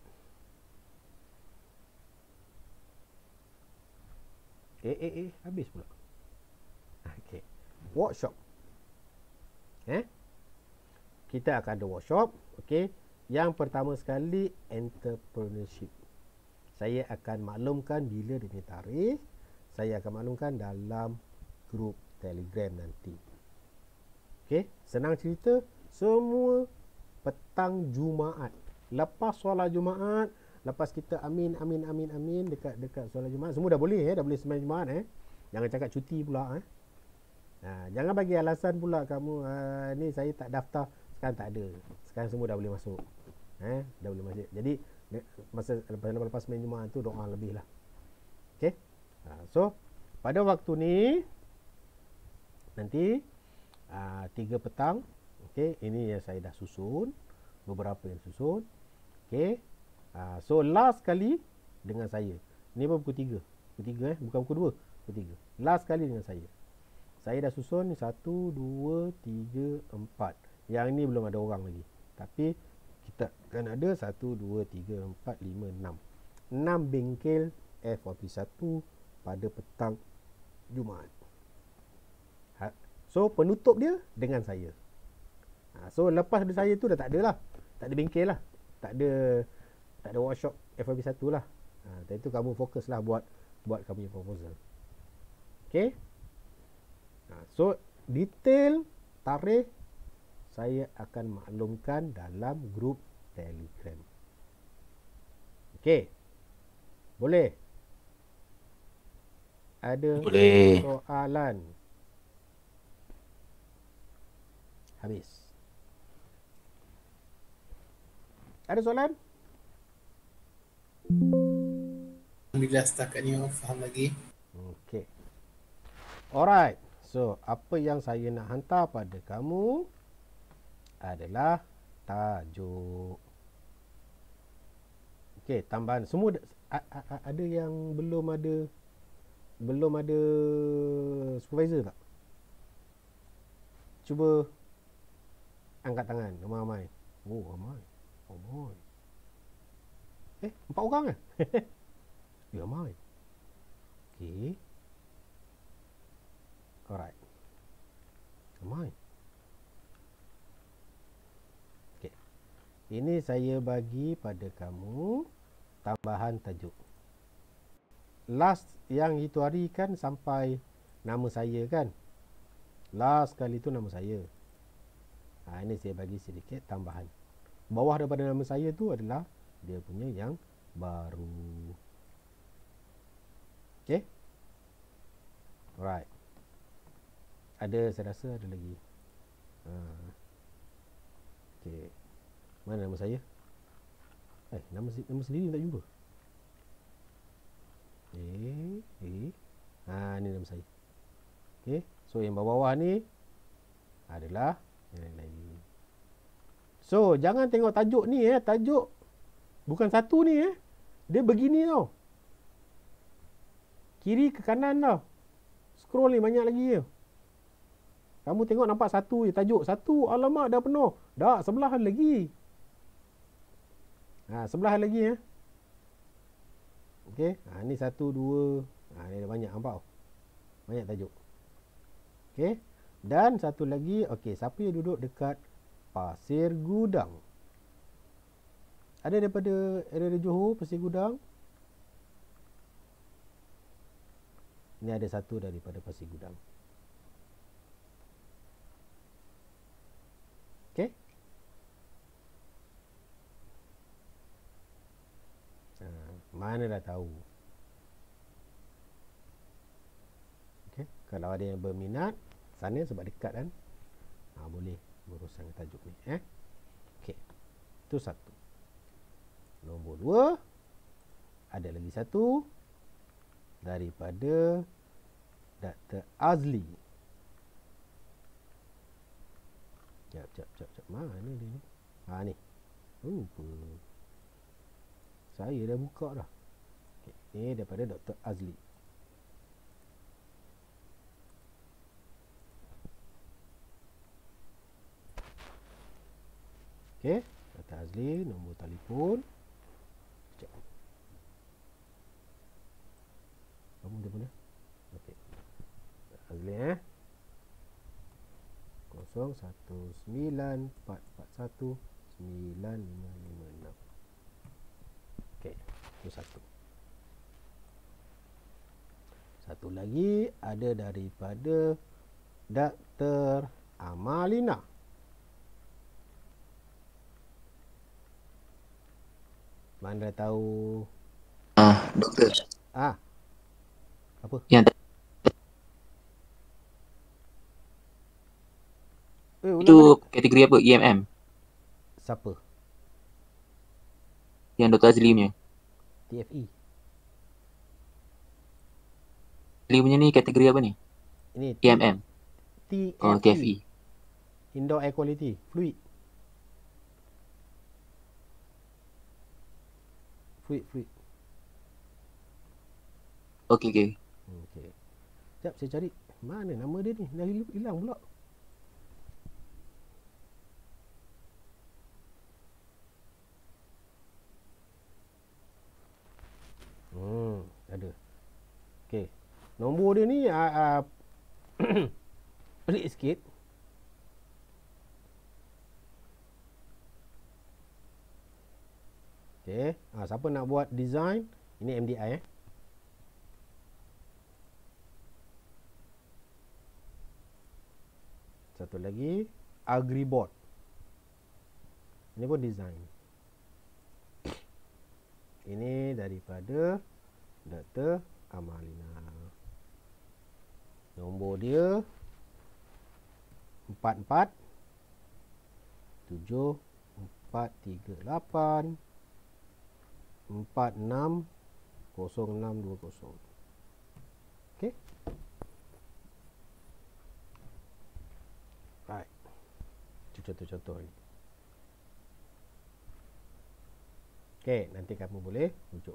Eh, eh, eh. Habis pula. Okay. Workshop. Eh? Kita akan ada workshop. Okay. Yang pertama sekali, entrepreneurship. Saya akan maklumkan bila dia punya tarikh. Saya akan maklumkan dalam grup Telegram nanti. Okay. Senang cerita, semua petang Jumaat. Lepas solat Jumaat, lepas kita amin amin amin amin dekat dekat solat Jumaat, semua dah boleh eh, dah boleh sembahyang Jumaat eh. Jangan cakap cuti pula eh. Ha, jangan bagi alasan pula kamu uh, ni saya tak daftar, sekarang tak ada. Sekarang semua dah boleh masuk. Eh, dah boleh masuk. Jadi masa lepas lepas sembahyang Jumaat tu doa lebih lah. Okey. Ha, so pada waktu ni nanti uh, tiga petang, okey, ini yang saya dah susun, beberapa yang susun. Okey. Uh, so last kali dengan saya. Ni pun pukul tiga. Pukul tiga eh, bukan pukul dua, pukul tiga. Last kali dengan saya. Saya dah susun ni satu, dua, tiga, empat. Yang ni belum ada orang lagi. Tapi kita akan ada satu, dua, tiga, empat, lima, enam. enam bengkel F Y P satu pada petang Jumaat. Ha, so penutup dia dengan saya. Ha, so lepas dari saya tu dah tak ada lah. Tak ada bengkel lah. Tak ada tak ada workshop F Y P satu lah. Ha, dan itu kamu fokus lah buat buat kamu punya proposal. Okay. Ha, so detail tarikh saya akan maklumkan dalam grup Telegram. Okay. Boleh? Ada Boleh. soalan? Habis. Ada soalan? Alhamdulillah setakat ni orang faham lagi. Okay. Alright. So, apa yang saya nak hantar pada kamu adalah tajuk. Okey, tambahan semua a, a, a, ada yang belum ada belum ada supervisor tak? Cuba angkat tangan ramai-ramai. Oh, ramai. Ramai. Eh, empat orang ke? Ya, ramai. Okey. Alright. Ramai. Okey. Ini saya bagi pada kamu tambahan tajuk. Last yang itu hari kan sampai nama saya kan? Last kali tu nama saya. Ha, ini saya bagi sedikit tambahan. Bawah daripada nama saya tu adalah dia punya yang baru. Okey. Alright. Ada, saya rasa ada lagi. Ha. Okey. Mana nama saya? Eh, nama, nama sendiri tak jumpa. Eh, eh. Ha, ni nama saya. Okey. So yang bawah-bawah ni adalah yang lain. So jangan tengok tajuk ni eh, tajuk bukan satu ni eh. Dia begini tau. Kiri ke kanan tau. Scroll ni banyak lagi je. Kamu tengok nampak satu je tajuk. Satu, alamak dah penuh. Dah, sebelahan lagi. Ha, sebelahan lagi eh. Okey, ha, ni satu, dua. Ha, ni ada banyak nampak. Banyak tajuk. Okey. Dan satu lagi, okey, siapa yang duduk dekat Pasir Gudang? Ada daripada area Johor, Pasir Gudang? Ini ada satu daripada Pasir Gudang. Okey. Ha, mana dah tahu. Okey, kalau ada yang berminat sana sebab dekat kan. Ha, boleh berurusan dengan tajuk ni eh. Okey. Itu satu. Nombor dua, ada lagi satu daripada Doktor Azli. Jap, jap, jap, jap. Mana dia ni? Ha, ni. Lupa. Saya dah buka dah. Okey, ni daripada Doktor Azli. Okey, Doktor Azli, nombor telefon. Sekejap. Kamu dia mana? Okey. Doktor Azli eh. kosong satu sembilan empat empat satu sembilan lima lima enam. Okey, itu satu. Satu lagi ada daripada Doktor Amalina. Mana tahu? Ah, doktor. Ah. Apa? Yang Eh, ulang itu balik. kategori apa? E M M. Siapa? Yang Doktor Azli punya. T F E. Azli punya ni kategori apa ni? Ini E M M. T Oh, F T F E. E. Indoor Air Quality Fluid. Fluid, fluid. Okey, okey. Okey. Sekejap saya cari. Mana nama dia ni? Dah hil- hilang pula. Hmm, ada. Okey. Nombor dia ni uh, uh, pelik sikit. Okey. Ha, siapa nak buat design? Ini M D I eh. Satu lagi Agribot. Ini pun design. Ini daripada Doktor Amalina. Nombor dia empat empat tujuh empat tiga lapan empat enam kosong enam dua kosong. Okey. Right. Itu contoh-contoh ni. Okey, nanti kamu boleh rujuk.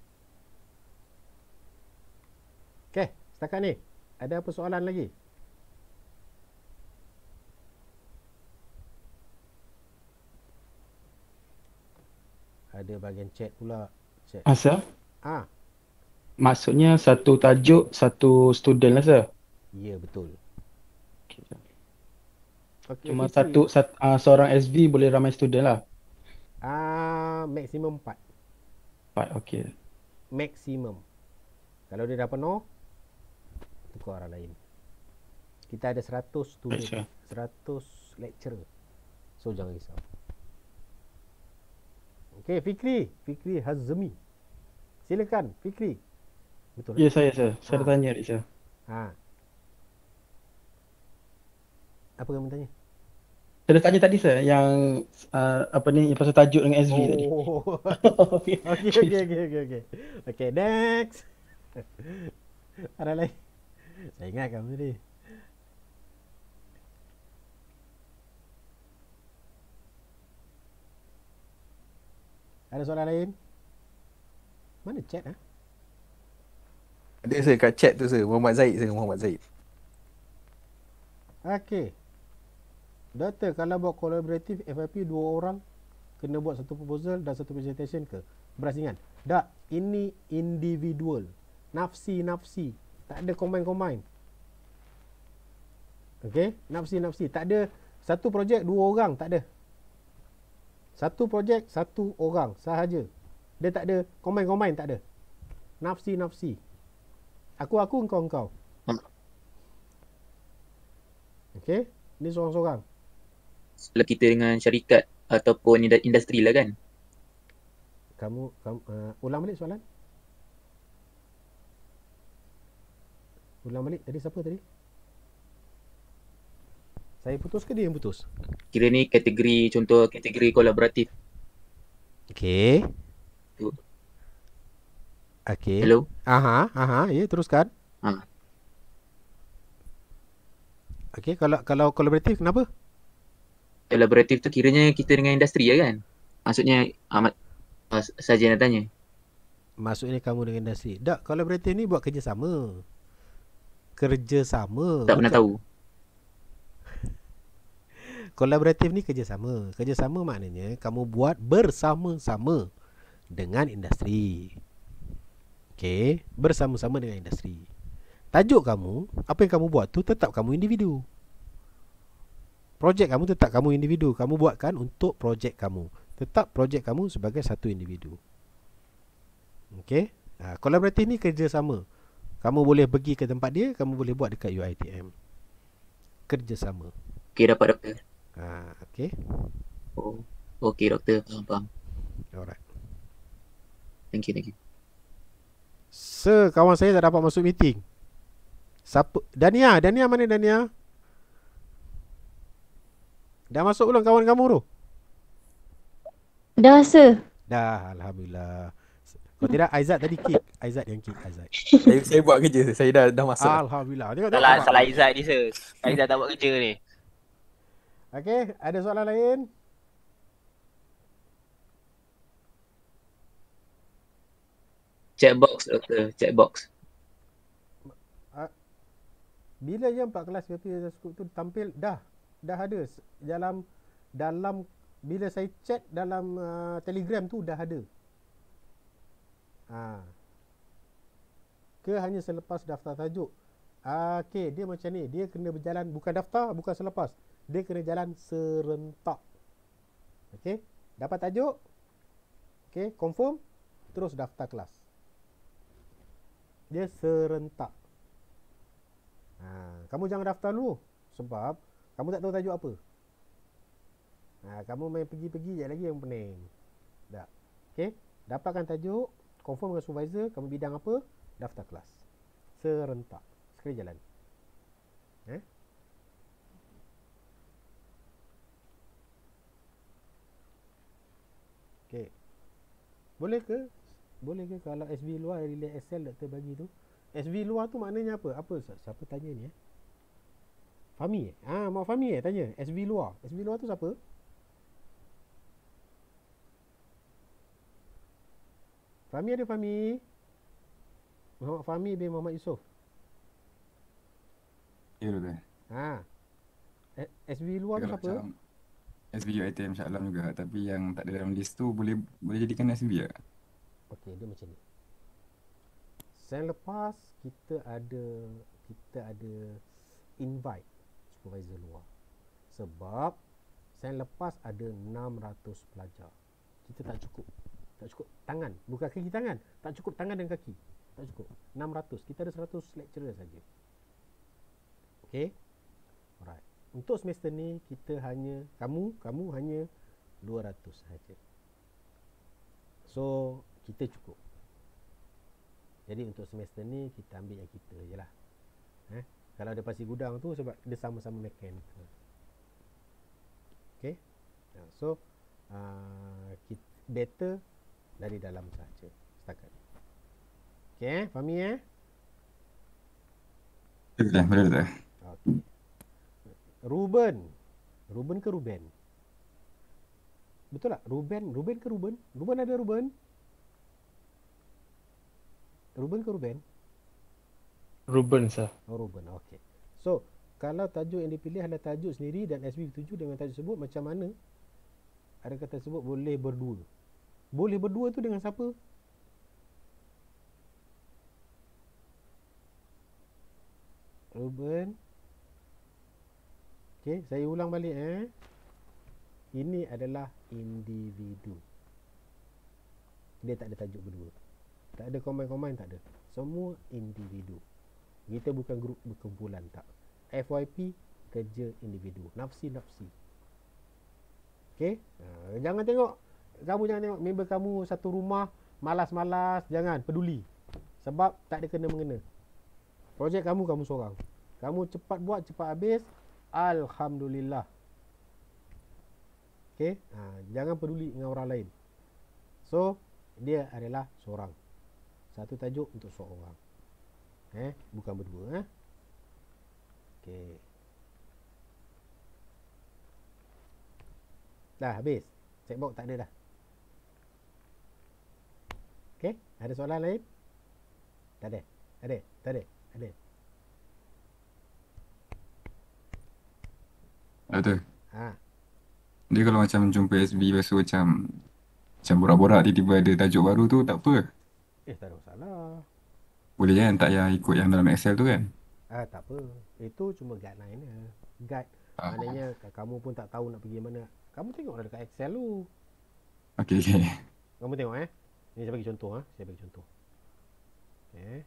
Okey, setakat ni ada apa soalan lagi? Ada bahagian chat pula. Chat. Asa? Ah, Maksudnya satu tajuk, satu student lah, sir. ya betul. Okay. Okay, Cuma Fitri. satu, sat, uh, seorang S V boleh ramai student lah. Ah, maksimum empat. Empat, okey. Maksimum. Kalau dia dah penuh, tukar orang lain. Kita ada seratus student, Baik, sir. seratus lecturer. So jangan risau. Okey, Fikri, Fikri Hazmi. Silakan, Fikri. Betul. Ya, saya, sir. Saya Ha. dah tanya tadi, sir. Ha. Apa kamu tanya? Saya dah tanya tadi, sir, yang uh, apa ni, yang pasal tajuk dengan S V tadi. Oh. Okey, okey, okey, okey, okey. Okey, next. Ada lain? Saya ingat kamu tadi. Ada soalan lain? Mana chat ah? Ada, sir, kat chat tu, sir. Muhammad Zaid, sir. Muhammad Zaid. Okey. Doktor, kalau buat kolaboratif F Y P dua orang kena buat satu proposal dan satu presentation ke? Berasingan. Tak, ini individual. Nafsi-nafsi. Tak ada combine-combine. Okey, nafsi-nafsi. Tak ada satu projek dua orang, tak ada. Satu projek satu orang sahaja. Dia tak ada combine-combine, tak ada. Nafsi-nafsi. Aku-aku, engkau-engkau. Hmm. Okey, ni seorang-seorang. Kalau kita dengan syarikat ataupun inda- industri lah kan. Kamu, kamu uh, ulang balik soalan. Ulang balik. Tadi siapa tadi? Saya putus ke dia yang putus? Kira ni kategori, contoh kategori kolaboratif. Okey. Tu. Okey. Hello? Aha, aha, ya, teruskan. Ha. Okey, kalau kalau kolaboratif kenapa? Kolaboratif tu kiranya kita dengan industri lah kan. Maksudnya amat uh, saja nak tanya. Maksudnya kamu dengan industri. Tak, kolaboratif ni buat kerjasama. Kerjasama. Tak pernah tahu. Kolaboratif ni kerjasama. Kerjasama maknanya kamu buat bersama-sama dengan industri. Okey, bersama-sama dengan industri. Tajuk kamu, apa yang kamu buat tu tetap kamu individu. Projek kamu tetap kamu individu. Kamu buatkan untuk projek kamu. Tetap projek kamu sebagai satu individu. Okey, ha, kolaboratif ni kerjasama. Kamu boleh pergi ke tempat dia, kamu boleh buat dekat U I T M. Kerjasama. Okey, dapat doktor. Ha, okey. Oh. Okey doktor, faham, faham. Alright. Thank you, thank you. Sir, kawan saya tak dapat masuk meeting. Siapa? Dania, Dania mana Dania? Dah masuk belum kawan kamu tu? Dah, sir. Dah, alhamdulillah. Kalau tidak Aizat tadi kick. Aizat yang kick, Aizat. saya, saya buat kerja, sir. Saya dah dah masuk. Alhamdulillah. Tengok, tengok. Salah, nampak? salah Izzat ni sir. Izzat tak buat kerja ni. Okey, ada soalan lain? Chat box doktor, chat box. Bila je empat kelas P P Scoop tu tampil dah dah ada S- dalam dalam bila saya chat dalam uh, Telegram tu dah ada. Ha. Ke hanya selepas daftar tajuk. Ah, okey, dia macam ni, dia kena berjalan bukan daftar, bukan selepas. Dia kena jalan serentak. Okey, dapat tajuk. Okey, confirm terus daftar kelas. Dia serentak. Ha, kamu jangan daftar dulu sebab kamu tak tahu tajuk apa. Ha, kamu main pergi-pergi je lagi yang pening. Dah. Okey, dapatkan tajuk, confirm dengan supervisor kamu bidang apa, daftar kelas. Serentak. Sekali jalan. Eh? Okey. Boleh ke? Boleh ke kalau S V luar relay Excel doktor bagi tu? S V luar tu maknanya apa? Apa? Siapa tanya ni eh? Fahmi eh? Ah, Mak Fahmi eh tanya. S V luar. S V luar tu siapa? Fahmi ada Fahmi? Muhammad Fahmi bin Muhammad Yusof. Ya betul. Ha. Eh, S V luar tu Kalau siapa? macam S V U I T M Shah Alam juga, tapi yang tak ada dalam list tu boleh boleh jadikan S V tak? Okey, dia macam ni. Sen lepas kita ada kita ada invite supervisor luar. Sebab sen lepas ada enam ratus pelajar. Kita tak cukup. Tak cukup tangan, bukan kaki tangan. Tak cukup tangan dan kaki. Tak cukup. enam ratus. Kita ada seratus lecturer saja. Okey. Alright. Untuk semester ni kita hanya kamu kamu hanya dua ratus saja. So, kita cukup. Jadi untuk semester ni kita ambil yang kita je lah. Eh? Kalau ada pasi gudang tu sebab dia sama-sama mechanical. Okay. So, uh, kita better dari dalam sahaja setakat. Okay, eh? Fahmi eh? Betul, betul betul. Okay. Ruben. Ruben ke Ruben? Betul tak? Ruben, Ruben ke Ruben? Ruben ada Ruben? Ruben ke Ruben? Ruben sah. Oh, Ruben. Okey. So, kalau tajuk yang dipilih adalah tajuk sendiri dan S B tujuh dengan tajuk tersebut, macam mana adakah tersebut boleh berdua? Boleh berdua tu dengan siapa? Ruben. Okey, saya ulang balik eh. Ini adalah individu. Dia tak ada tajuk berdua. Tak ada combine-combine, tak ada. Semua individu. Kita bukan grup berkumpulan, tak. F Y P kerja individu. Nafsi-nafsi. Okey? Ha, jangan tengok. Kamu jangan tengok member kamu satu rumah malas-malas, jangan peduli. Sebab tak ada kena-mengena. Projek kamu kamu seorang. Kamu cepat buat, cepat habis. Alhamdulillah. Okey? Ha, jangan peduli dengan orang lain. So, dia adalah seorang. Satu tajuk untuk seorang. Eh, bukan berdua eh. Okey. Dah habis. Checkbox tak ada dah. Okey, ada soalan lain? Tak ada. Ada, tak ada. Ada. Betul. Ha. Dia kalau macam jumpa S B lepas tu macam macam borak-borak tiba-tiba ada tajuk baru tu tak apa. Eh, tak ada masalah. Boleh kan tak payah ikut yang dalam Excel tu kan? Ah, tak apa. Itu cuma guideline dia. Guide. Ah. Maknanya kamu pun tak tahu nak pergi mana. Kamu tengoklah dekat Excel tu. Okey okey. Kamu tengok eh. Ni saya bagi contoh ah, saya bagi contoh. Okey.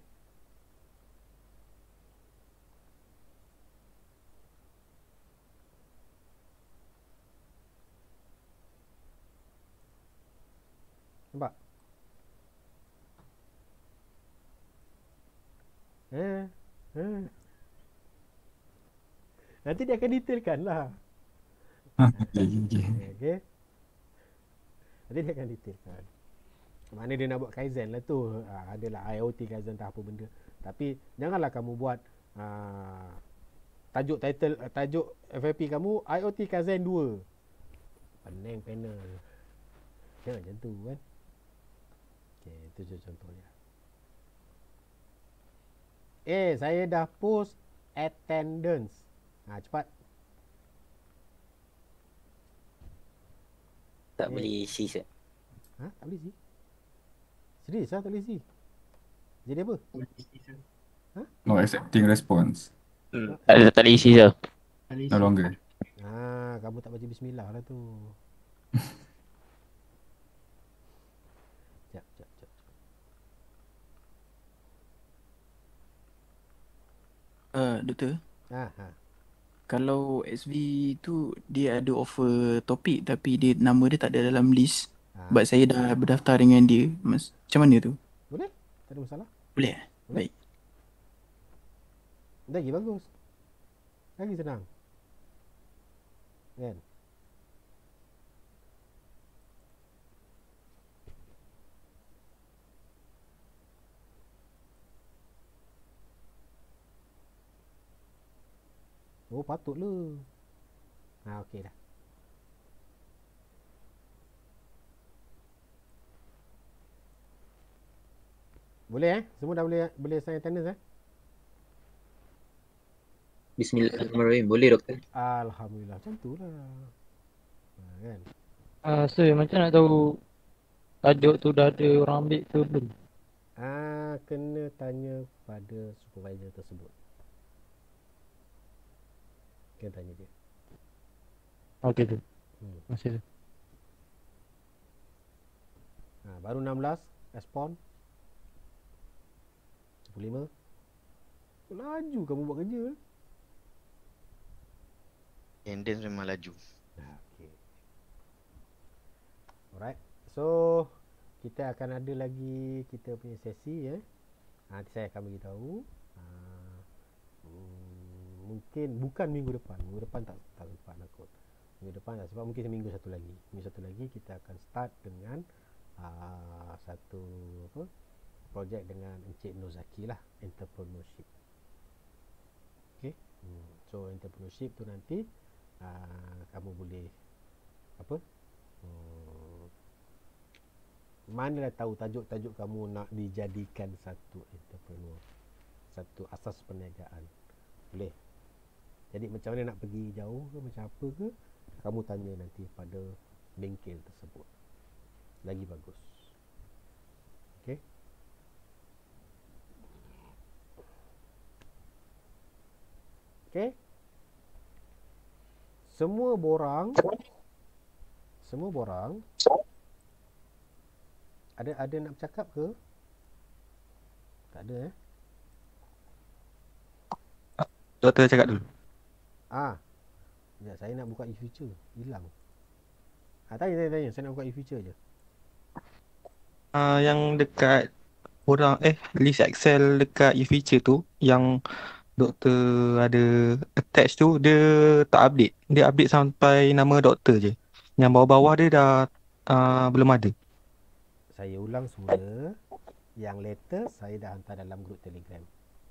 Nampak? Eh, eh. Nanti dia akan detailkan lah. Okey okey. Okey. Nanti dia akan detailkan. Mana dia nak buat Kaizen lah tu. Ha, adalah I O T Kaizen tak apa benda. Tapi janganlah kamu buat uh, tajuk title uh, tajuk F Y P kamu I O T Kaizen dua. Pening panel. Jangan macam tu kan. Okey, itu je contohnya. Eh, saya dah post attendance. Ha, cepat. Tak Eh. boleh isi sir. Ha, tak boleh sih. Serius lah tak boleh sih. Jadi apa? No accepting response. Hmm. Tak, ada- tak boleh isi sir. No longer. Ha, kamu tak baca bismillah lah tu. Jap, jap, jap. Uh, doktor, Ha, ha. kalau S V tu dia ada offer topik tapi dia nama dia tak ada dalam list. Ha. Sebab saya dah berdaftar dengan dia. Mas, macam mana tu? Boleh? Tak ada masalah. Boleh? eh? Boleh. Baik. Lagi bagus. Lagi senang. Kan? Oh, patutlah. Ha, okey dah. Boleh eh? Semua dah boleh boleh sign attendance eh? Bismillahirrahmanirrahim. Boleh doktor? Alhamdulillah. Macam tu lah. Ha, kan? Ah, sir, macam nak tahu tajuk tu dah ada orang ambil ke belum? Ah, kena tanya pada supervisor tersebut. Kena tanya dia. Okey tu. Hmm. Terima kasih. Ha, baru enam belas respon. dua puluh lima. Laju kamu buat kerja. Attendance memang laju. Nah, okey. Alright. So, kita akan ada lagi kita punya sesi ya. Ha, nanti saya akan bagi tahu. Ha, hmm, mungkin bukan minggu depan. Minggu depan tak tak sempat nak kot. Minggu depan tak sempat, mungkin seminggu satu lagi. Minggu satu lagi kita akan start dengan uh, satu apa? Projek dengan Encik Nozaki lah, entrepreneurship. Okay. Hmm. So entrepreneurship tu nanti uh, kamu boleh apa? Hmm, mana dah tahu tajuk-tajuk kamu nak dijadikan satu entrepreneur, satu asas perniagaan. Boleh. Jadi macam mana nak pergi jauh ke, macam apa ke, kamu tanya nanti pada bengkel tersebut. Lagi bagus. Okey. Okey. Semua borang Semua borang Ada ada nak bercakap ke? Tak ada eh? Doktor cakap dulu. Ah. Ya, saya nak buka e-future. Hilang. Ah, tanya, tanya, tanya. Saya nak buka e-future je. Uh, yang dekat orang eh list Excel dekat e-feature tu yang doktor ada attach tu, dia tak update. Dia update sampai nama doktor je. Yang bawah-bawah dia dah uh, belum ada. Saya ulang semula. Yang latest saya dah hantar dalam grup Telegram.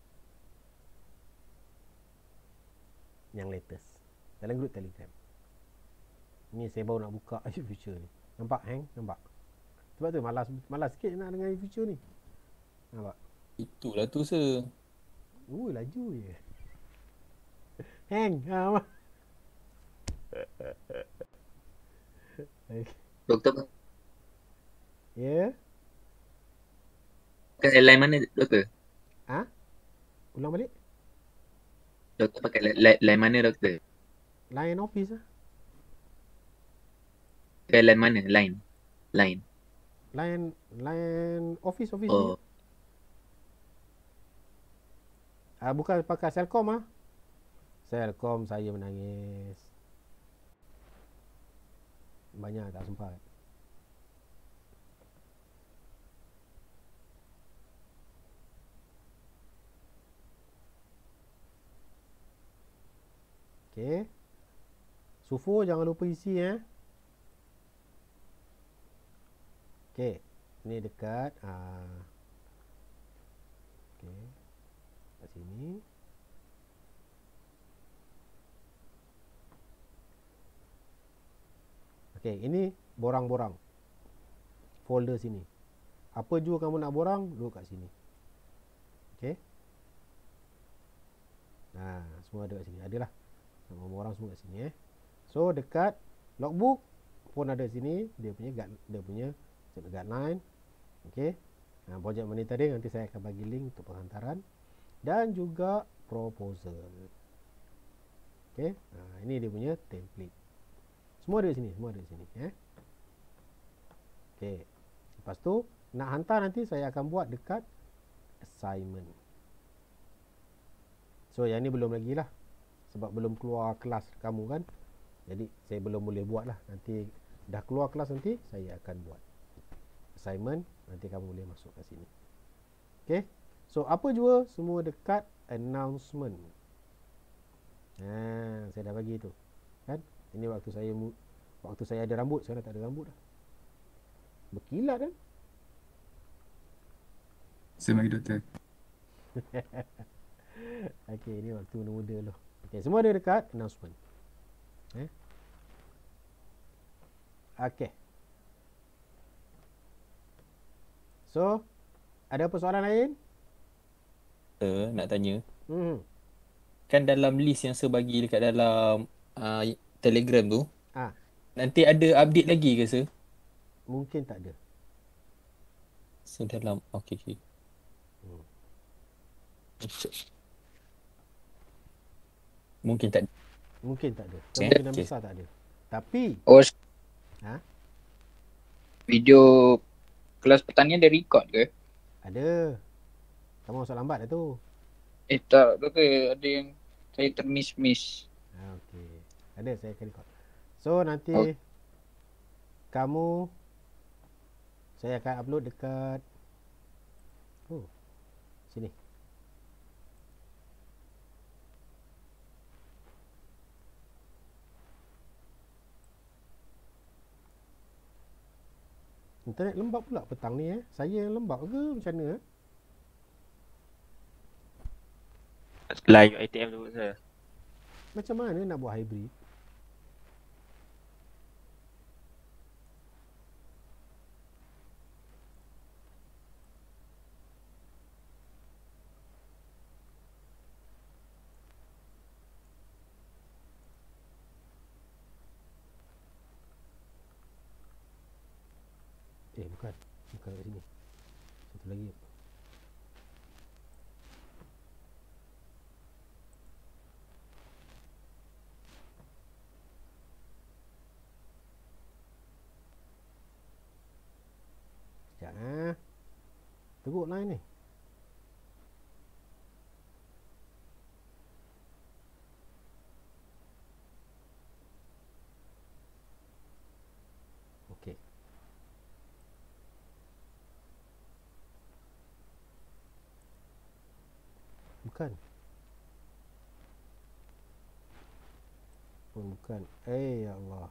Yang latest dalam grup Telegram. Ni saya baru nak buka e-future ni. Nampak hang? Nampak? Sebab tu malas malas sikit nak dengan e-future ni. Nampak? Itulah tu sir. Oh, laju je. Hang. Ha. Doktor Ya. pakai line mana doktor? Ha? Ulang balik. Doktor pakai line, line mana doktor? Line office lah. Pakai line mana? Line. Line. Line line office office Oh. ni. Ah, bukan pakai Selcom ah. Selcom saya menangis. Banyak tak sempat. Okey. Sufo jangan lupa isi eh. Okey. Ni dekat ah. Okey. Kat sini. Okey, ini borang-borang. Folder sini. Apa jua kamu nak borang, duduk kat sini. Okey. Nah, semua ada kat sini. Adalah. Nama borang semua kat sini eh. So dekat logbook pun ada sini, dia punya guide, dia punya guideline. Okey. Nah, project monitoring nanti saya akan bagi link untuk penghantaran dan juga proposal. Okey. Nah, ini dia punya template. Semua ada di sini, semua ada di sini eh. Okey. Lepas tu nak hantar nanti saya akan buat dekat assignment. So yang ni belum lagi lah. Sebab belum keluar kelas kamu kan. Jadi saya belum boleh buat lah. Nanti dah keluar kelas nanti saya akan buat assignment. Nanti kamu boleh masuk kat sini. Okay. So apa jua semua dekat announcement. Ha, saya dah bagi tu. Kan? Ini waktu saya waktu saya ada rambut. Sekarang tak ada rambut dah. Berkilat kan? Saya bagi doktor. Okey, ini waktu muda loh. Okay, semua ada dekat announcement. Eh? Okay. So, ada persoalan lain? Uh, nak tanya. Hmm. Kan dalam list yang saya bagi dekat dalam uh, Telegram tu, Ah, nanti ada update lagi ke sir? mungkin tak ada. So dalam, okay, okay. Hmm. Mungkin tak ada. Mungkin tak ada. Okay. Kemungkinan Okay. besar tak ada. Tapi, Oh, ha? video kelas pertanian ada record ke? Ada. Kamu masuk lambat dah tu. Eh tak, tu ke ada yang saya termiss-miss. Ah, okey. Ada, saya akan record. So, nanti Oh. kamu, saya akan upload dekat, oh, sini. Internet lembab pula petang ni eh. Saya yang lembab ke macam mana eh? Live I T M tu sir. Macam mana nak buat hybrid? Eh bukan. Bukan kat sini. Satu lagi. Sekejap eh. Teruk line ni. Okey. Bukan. Pun bukan. Eh ya Allah.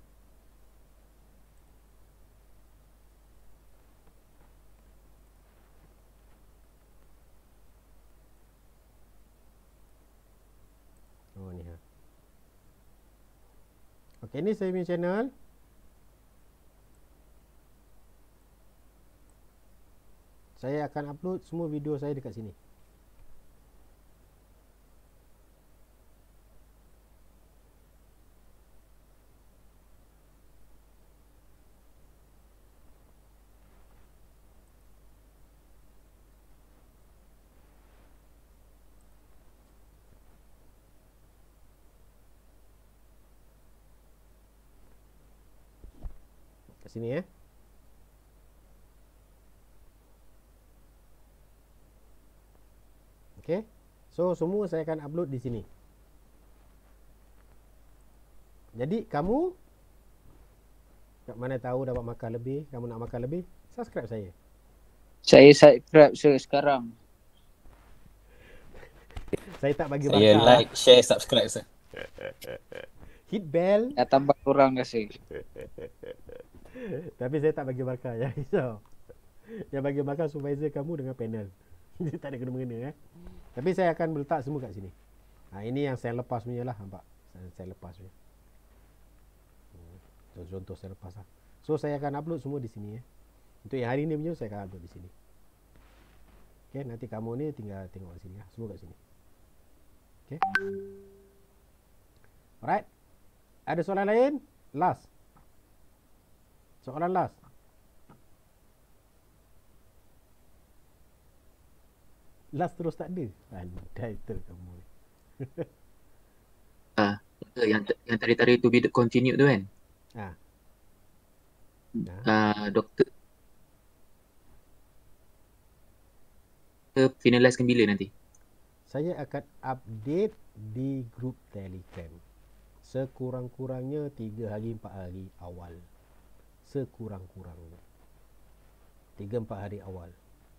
Oh ni ha. Okey, ni saya punya channel. Saya akan upload semua video saya dekat sini. Kat sini eh. Okey. So semua saya akan upload di sini. Jadi kamu kat mana tahu dapat makan lebih, kamu nak makan lebih, subscribe saya. Saya subscribe se- sekarang. Saya tak bagi Saya barakah. like, share, subscribe sir. Hit bell. Dah tambah kurang rasa. Tapi saya tak bagi barakah, jangan risau. Yang bagi barakah supervisor kamu dengan panel. Dia tak ada kena-mengena eh. Tapi saya akan letak semua kat sini. Ha, ini yang saya lepas punya lah, nampak. Saya, saya lepas punya. Hmm, contoh saya lepas lah. So saya akan upload semua di sini eh. Untuk yang hari ni punya saya akan upload di sini. Okay, nanti kamu ni tinggal tengok di sini lah. Semua kat sini. Okay. Alright. Ada soalan lain? Last. Soalan last. Last terus tak ada. Andai ter kamu ni. Ah, yang yang tadi-tadi tu video continue tu kan. Ha. Ah, doktor kita finalizekan bila nanti? Saya akan update di grup Telegram. Sekurang-kurangnya tiga hari empat hari awal. Sekurang-kurangnya tiga empat hari awal.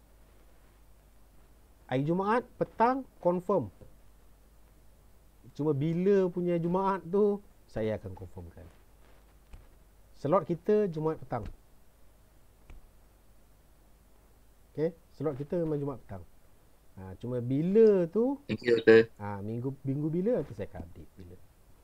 Hari Jumaat petang confirm. Cuma bila punya Jumaat tu saya akan confirmkan. Slot kita Jumaat petang. Okey, slot kita memang Jumaat petang. Ha, cuma bila tu, Thank you doktor. ha, minggu minggu bila nanti saya akan update bila.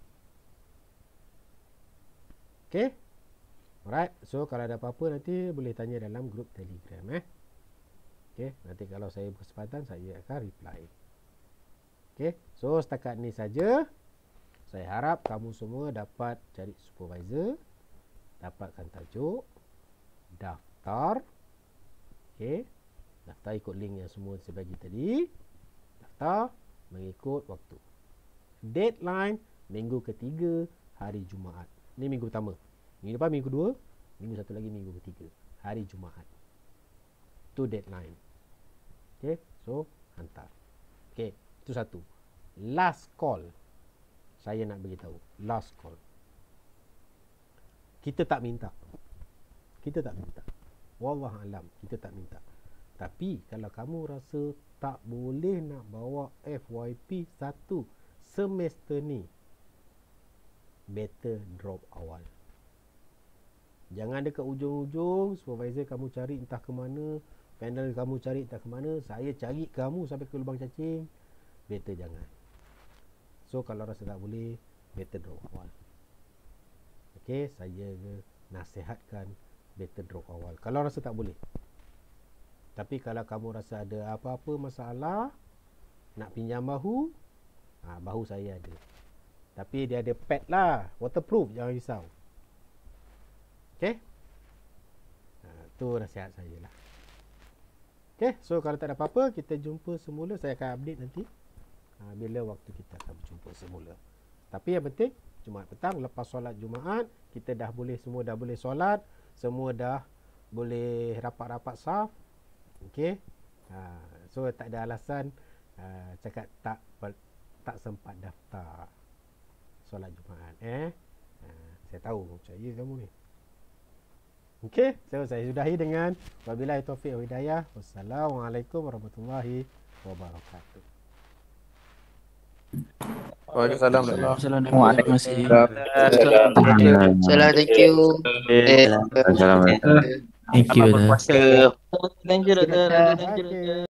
Okay. Alright. So kalau ada apa-apa nanti boleh tanya dalam grup Telegram eh. Okay. Nanti kalau saya berkesempatan saya akan reply. Okay. So setakat ni saja. Saya harap kamu semua dapat cari supervisor, dapatkan tajuk, daftar. Okay. Daftar ikut link yang semua saya bagi tadi. Daftar mengikut waktu. Deadline minggu ketiga hari Jumaat. Ni minggu pertama. Minggu depan minggu kedua, minggu satu lagi minggu ketiga. Hari Jumaat. Tu deadline. Okay. So hantar. Okay. Itu satu. Last call. Saya nak beritahu. Last call. Kita tak minta. Kita tak minta. Wallahualam, kita tak minta. Tapi kalau kamu rasa tak boleh nak bawa F Y P satu semester ni, better drop awal. Jangan dekat ujung-ujung supervisor kamu cari entah ke mana, panel kamu cari entah ke mana, saya cari kamu sampai ke lubang cacing. Better jangan. So kalau rasa tak boleh, better drop awal. Okey, saya nasihatkan better drop awal kalau rasa tak boleh. Tapi kalau kamu rasa ada apa-apa masalah, nak pinjam bahu, ha, bahu saya ada. Tapi dia ada pad lah, waterproof, jangan risau. Okey? Ha, tu nasihat saya lah. Okey, so kalau tak ada apa-apa, kita jumpa semula. Saya akan update nanti ha, bila waktu kita akan berjumpa semula. Tapi yang penting, Jumaat petang lepas solat Jumaat, kita dah boleh, semua dah boleh solat, semua dah boleh rapat-rapat saf. Okey. Ha, so tak ada alasan ha, cakap tak tak sempat daftar solat Jumaat eh. Ha, saya tahu percaya kamu ni. Okey, so saya sudahi dengan wabillahi taufiq wal hidayah. Wassalamualaikum warahmatullahi wabarakatuh. Waalaikumsalam. Waalaikumsalam. Terima kasih. Salam, thank you. Assalamualaikum. Thank you. Selamat berpuasa. Thank you doktor. Thank you doktor.